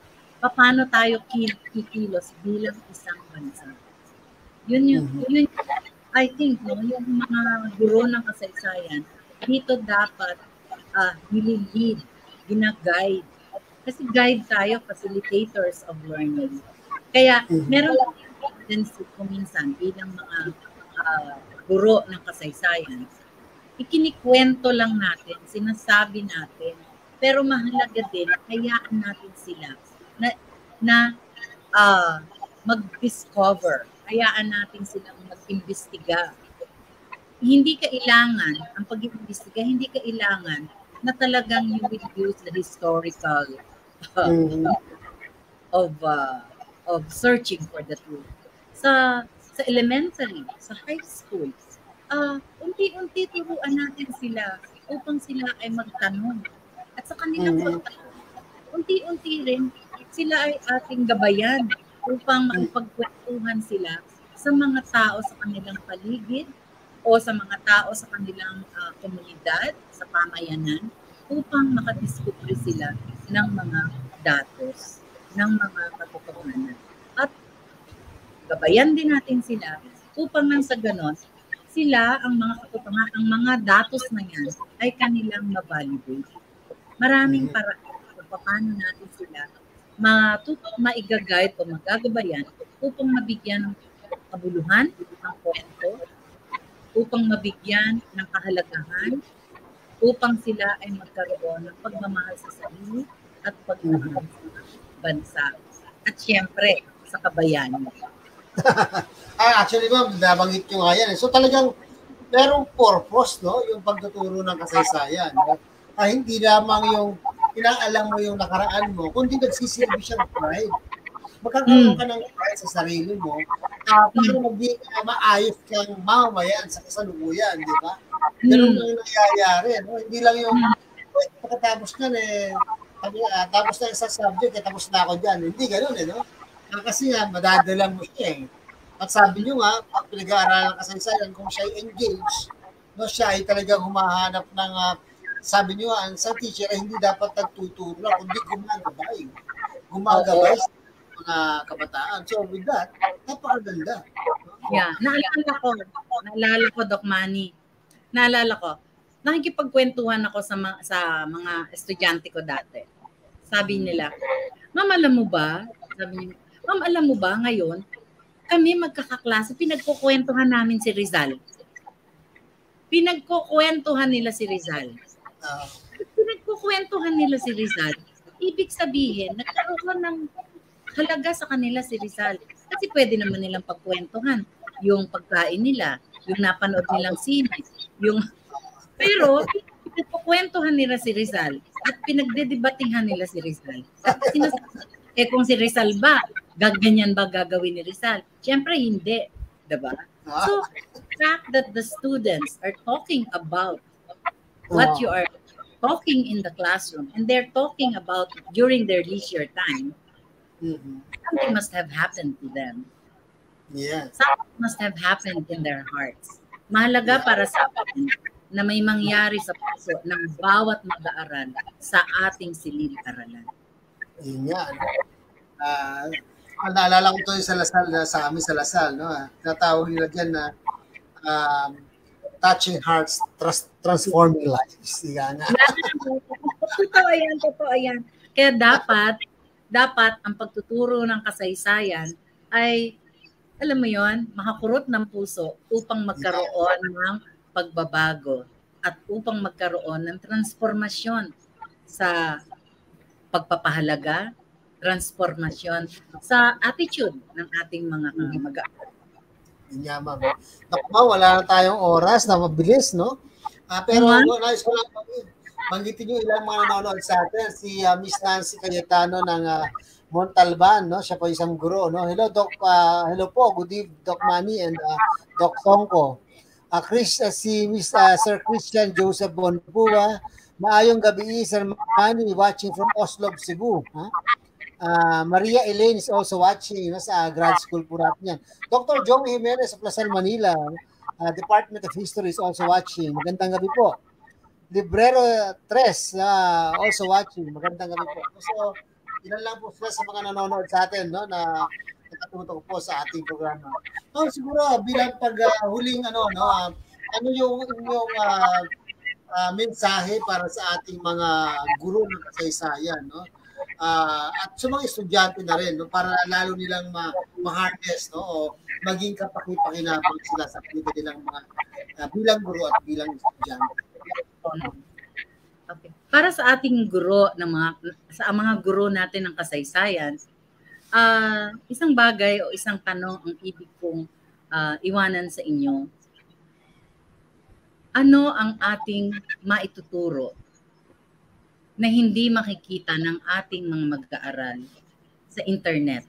paano tayo kikilos bilang isang bansa. Yun yung, mm-hmm. yun, I think, no, yung mga guro ng kasaysayan, dito dapat uh, nililid, ginaguide. Kasi guide tayo, facilitators of learning. Kaya mm-hmm. meron lang tendency kung minsan bilang mga uh, guro ng kasaysayan, ikinikwento lang natin, sinasabi natin, pero mahalaga din, hayaan natin sila na, na uh, mag-discover, hayaan natin silang mag-imbestiga. Hindi kailangan, ang pag-imbestiga, hindi kailangan na talagang you will use the historical uh, mm-hmm. of uh, of searching for the truth. Sa sa elementary, sa high school, uh, unti-unti turuan natin sila upang sila ay magtanong. At sa kanilang mm-hmm. pagtanong, unti-unti rin sila ay ating gabayan upang makipagkwentuhan sila sa mga tao sa kanilang paligid o sa mga tao sa kanilang uh, komunidad, sa pamayanan, upang makadiskubre sila ng mga datos, ng mga katotohanan. At gabayan din natin sila upang nang sa ganon, sila, ang mga katotohanan, ang mga datos na yan ay kanilang ma-validate. Maraming paraan kung paano natin sila matut- maiga-guide o magagabayan upang mabigyan ng kabuluhan ang kwento, upang mabigyan ng kahalagahan, upang sila ay magkaroon ng pagmamahal sa sarili at pagmamahal sa bansa. At syempre, sa kabayanan. ah, actually, ma'am, nabanggit nyo nga yan. So talagang merong purpose, no? Yung pagtuturo ng kasaysayan. No? Ah, hindi lamang yung inaalam mo yung nakaraan mo, kundi nagsisilbi siyang pride. Magkakaroon ka ng pride sa sarili mo uh, para maging uh, maayos kang mamamayan sa kasalukuyan, di ba? Ganun lang yung nangyayari. No? Hindi lang yung pagkatapos na eh, uh, tapos na isang subject, eh, tapos na ako dyan. Hindi ganun eh, no? Kasi nga, madadala mo siya eh. At sabi nyo nga, pag pinag-aaralan ka sa isayan, kung siya ay engaged, no, siya ay talagang humahanap ng, uh, sabi nyo nga, sa teacher ay hindi dapat nagtuturo lang, kundi gumagabay. Gumagabay sa mga kabataan. So with that, napakaganda. Yeah, naalala ko, naalala ko, Doc Manny, naalala ko, nakikipagkwentuhan ako sa mga, sa mga estudyante ko dati. Sabi nila, Ma'am, alam mo ba? Sabi niya, Ma'am, alam mo ba ngayon, kami magkakaklase, pinagkukwentuhan namin si Rizal. Pinagkukwentuhan nila si Rizal. Uh, pinagkukwentuhan nila si Rizal. Ibig sabihin, nagkaroon ng halaga sa kanila si Rizal. Kasi pwede naman nilang pagkwentuhan. Yung pagkain nila, yung napanood nilang sine, yung... Pero, pinagkukwentuhan nila si Rizal at pinagdedebatinghan nila si Rizal. At sinasabi, eh kung si Rizal ba, gaganyan ba gagawin ni Rizal? Siyempre hindi, diba? So, the fact that the students are talking about what you are talking in the classroom and they're talking about during their leisure time, mm-hmm. something must have happened to them. Yeah. Something must have happened in their hearts. Mahalaga yeah. para sa atin na may mangyari sa puso ng bawat mag-aaral sa ating silid-aralan. Yun nga. Uh, naalala ko ito sa Lasal, sa amin sa Lasal, no? Natawag nila dyan na um, touching hearts, trust, transforming lives. Yan. Totoo yan, totoo yan. Kaya dapat, dapat ang pagtuturo ng kasaysayan ay, alam mo yon, makakurot ng puso upang magkaroon ng pagbabago at upang magkaroon ng transformasyon sa pagpapahalaga, transformasyon sa attitude ng ating mga mag-aaral. Yun nga, ma'am. Naku, ma'am, wala na tayong oras na mabilis, no? Uh, pero, uh-huh. nais ko lang, banggitin nyo ilang mga nanonood sa atin. Si uh, Miss Nancy Cayetano ng uh, Montalban, no? Siya po isang guro, no? Hello, Doc. Uh, hello po. Good evening, Doc Manny and uh, Doc Songko. Uh, Chris, uh, si Miss uh, Sir Christian Joseph Bonbua. Maayong gabi, Sir Manny, watching from Oslo, Cebu. Huh? Uh, Maria Elaine is also watching no, sa grad school po natin yan. Doctor John Jimenez of Lasal, Manila, uh, Department of History is also watching. Magandang gabi po. Librero Tres uh, also watching. Magandang gabi po. So, Ilan lang po sila sa mga nanonood sa atin, no, na nakatutok po sa ating programa. No, siguro bilang pag uh, huling ano, no, uh, ano yung inyong uh, uh, mensahe para sa ating mga guro ng kasaysayan, no? Uh, at sa mga estudyante na rin, no, para lalo nilang ma- ma-harness, no, o maging kapaki-pakinabang sila sa pagitan nilang mga uh, bilang guro at bilang estudyante. Okay. Para sa ating guro ng mga sa mga guro natin ng kasaysayan, uh, isang bagay o isang tanong ang ibig kong uh, iwanan sa inyo. Ano ang ating maituturo na hindi makikita ng ating mga mag-aaral sa internet?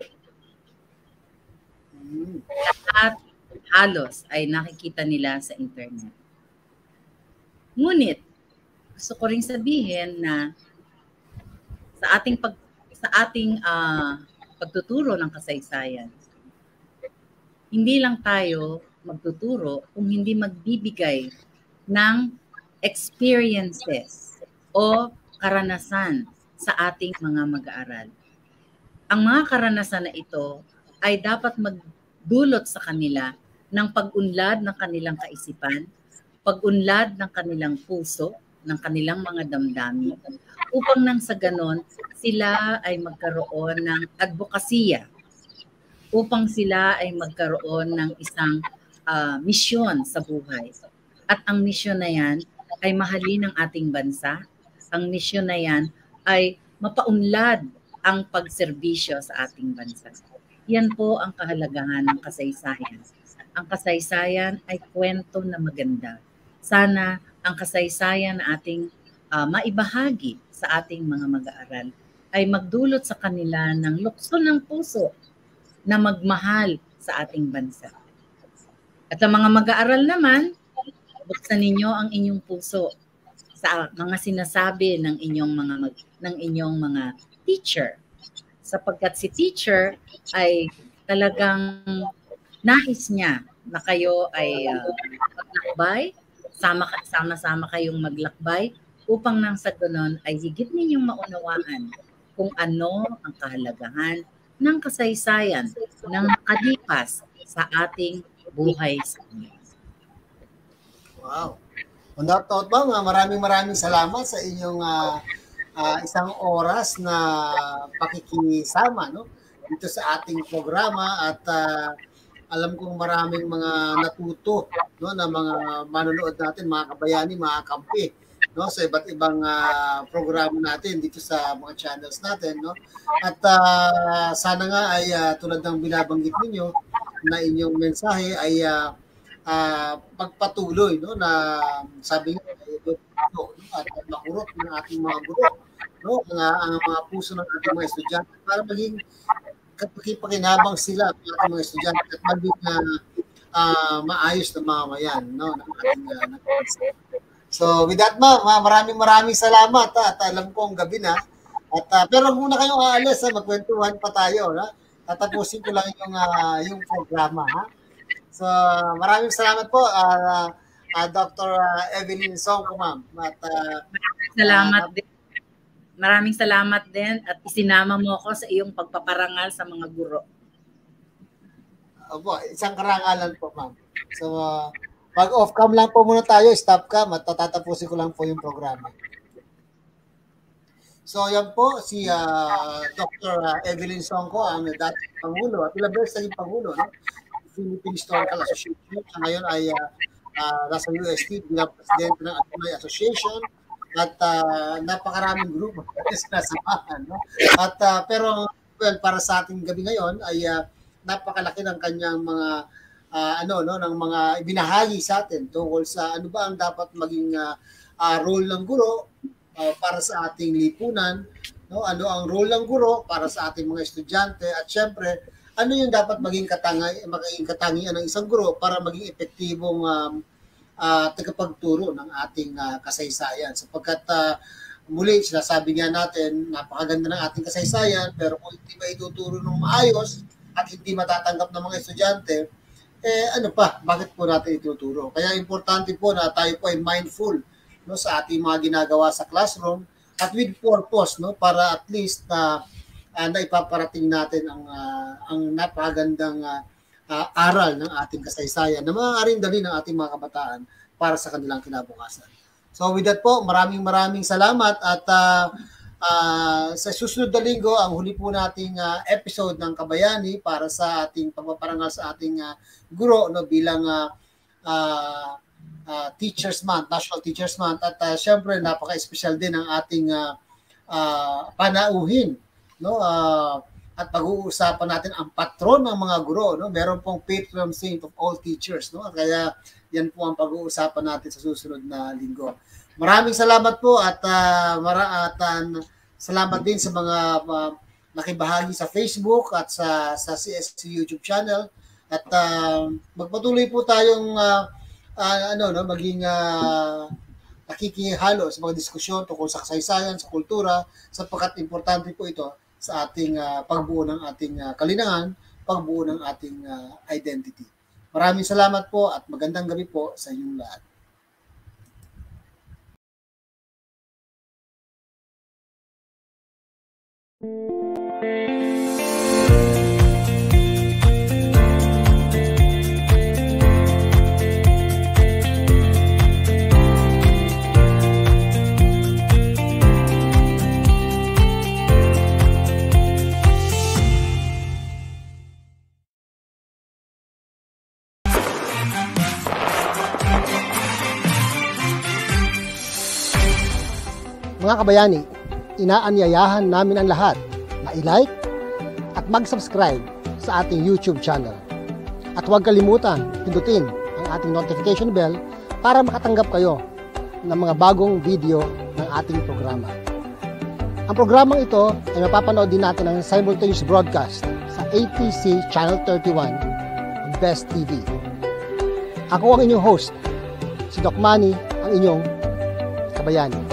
Lahat halos ay nakikita nila sa internet. Ngunit gusto ko ring sabihin na sa ating pag sa ating uh, pagtuturo ng kasaysayan, hindi lang tayo magtuturo kung hindi magbibigay ng experiences o karanasan sa ating mga mag-aaral. Ang mga karanasan na ito ay dapat magdulot sa kanila ng pag-unlad ng kanilang kaisipan, pag-unlad ng kanilang puso, ng kanilang mga damdamin, upang nang sa ganon, sila ay magkaroon ng advokasya, upang sila ay magkaroon ng isang uh, misyon sa buhay. At ang misyon na yan ay mahalin ang ating bansa. Ang misyon na yan ay mapaunlad ang pagserbisyo sa ating bansa. Yan po ang kahalagahan ng kasaysayan. Ang kasaysayan ay kwento na maganda. Sana ang kasaysayan na ating uh, maibahagi sa ating mga mag-aaral ay magdulot sa kanila ng lukso ng puso na magmahal sa ating bansa. At ang mga mag-aaral naman, buksan ninyo ang inyong puso sa mga sinasabi ng inyong mga mag, ng inyong mga teacher, sapagkat si teacher ay talagang nais niya na kayo ay uh, maglakbay, sama sama-sama kayong maglakbay upang nang sa ganon ay higit ninyong maunawaan kung ano ang kahalagahan ng kasaysayan ng nakalipas sa ating buhay sa inyo. Wow. On that note, ma'am, maraming maraming salamat sa inyong uh, uh, isang oras na pakikisama, no, dito sa ating programa, at uh, alam kong maraming mga natuto, no, na mga manonood natin, mga kabayani, mga kampi, no, sa iba't ibang uh, programa natin dito sa mga channels natin, no. At uh, sana nga ay uh, tulad ng binabanggit ninyo na inyong mensahe ay uh, uh, pagpatuloy, no, na sabi nga no, at makurot ng ating mga guro, no, ang, ang mga puso ng ating mga estudyante para maging kapakipakinabang sila ng ating mga estudyante at maging uh, uh, maayos na mamamayan, no, ng ating uh, so with that, ma'am, maraming maraming salamat, ha, at alam ko ang gabi na, at uh, pero muna kayong aalis, ha, magkwentuhan pa tayo, ha? Tatapusin ko lang yung uh, yung programa, ha. So maraming salamat po, uh, uh, Doctor Evelyn Songco, ma'am. At uh, salamat uh, din. Maraming salamat din at isinama mo ako sa iyong pagpaparangal sa mga guro. Opo, isang karangalan po, ma'am. So, uh, pag off-cam lang po muna tayo, stop cam, at tatatapusin ko lang po yung programa. So, yan po, si uh, Doctor Evelyn Songco, ang dating Pangulo, at ilang beses naging Pangulo, no? Philippine Historical Association. Sa ngayon ay uh, uh, nasa U S T bilang Presidente ng Alumni Association, at uh, napakaraming grupo na sinasamahan, no? At uh, pero well, para sa ating gabi ngayon ay uh, napakalaki ng kanyang mga uh, ano no ng mga ibinahagi sa atin tungkol sa ano ba ang dapat maging uh, uh, role ng guro uh, para sa ating lipunan, no? Ano ang role ng guro para sa ating mga estudyante, at syempre ano yung dapat maging katangay maging katangian ng isang guro para maging epektibong um, Uh, tagapagturo ng ating uh, kasaysayan, sapagkat uh, muli sinasabi nga natin napakaganda ng ating kasaysayan, pero kung hindi ba ituturo ng maayos at hindi matatanggap ng mga estudyante, eh ano pa, bakit po natin ituturo? Kaya importante po na tayo po ay mindful, no, sa ating mga ginagawa sa classroom at with purpose, no, para at least na uh, uh, na ipaparating natin ang uh, ang napakagandang uh, uh, aral ng ating kasaysayan na maaaring dali ng ating mga kabataan para sa kanilang kinabukasan. So with that po, maraming maraming salamat at uh, Uh, sa susunod na linggo, ang huli po nating uh, episode ng Kabayani para sa ating pagpaparangal sa ating uh, guro no, bilang uh, uh, uh, Teachers Month, National Teachers Month. At uh, syempre, napaka-espesyal din ang ating uh, uh, panauhin. No? Uh, at pag-uusapan natin ang patron ng mga guro. No? Meron pong patron saint of all teachers. No? At kaya yan po ang pag-uusapan natin sa susunod na linggo. Maraming salamat po at uh, mara at uh, salamat din sa mga uh, nakibahagi sa Facebook at sa sa C S C YouTube channel at uh, magpatuloy po tayong uh, uh, ano no maging uh, nakikihalo sa mga diskusyon tungkol sa kasaysayan, sa kultura, sapagkat importante po ito sa ating uh, pagbuo ng ating uh, kalinangan, pagbuo ng ating uh, identity. Maraming salamat po at magandang gabi po sa inyong lahat. Mga kabayani, inaanyayahan namin ang lahat na i-like at mag-subscribe sa ating YouTube channel. At huwag kalimutan pindutin ang ating notification bell para makatanggap kayo ng mga bagong video ng ating programa. Ang programang ito ay mapapanood din natin ng simultaneous broadcast sa A T C Channel thirty-one, Best T V. Ako ang inyong host, si Doc Manny, ang inyong kabayani.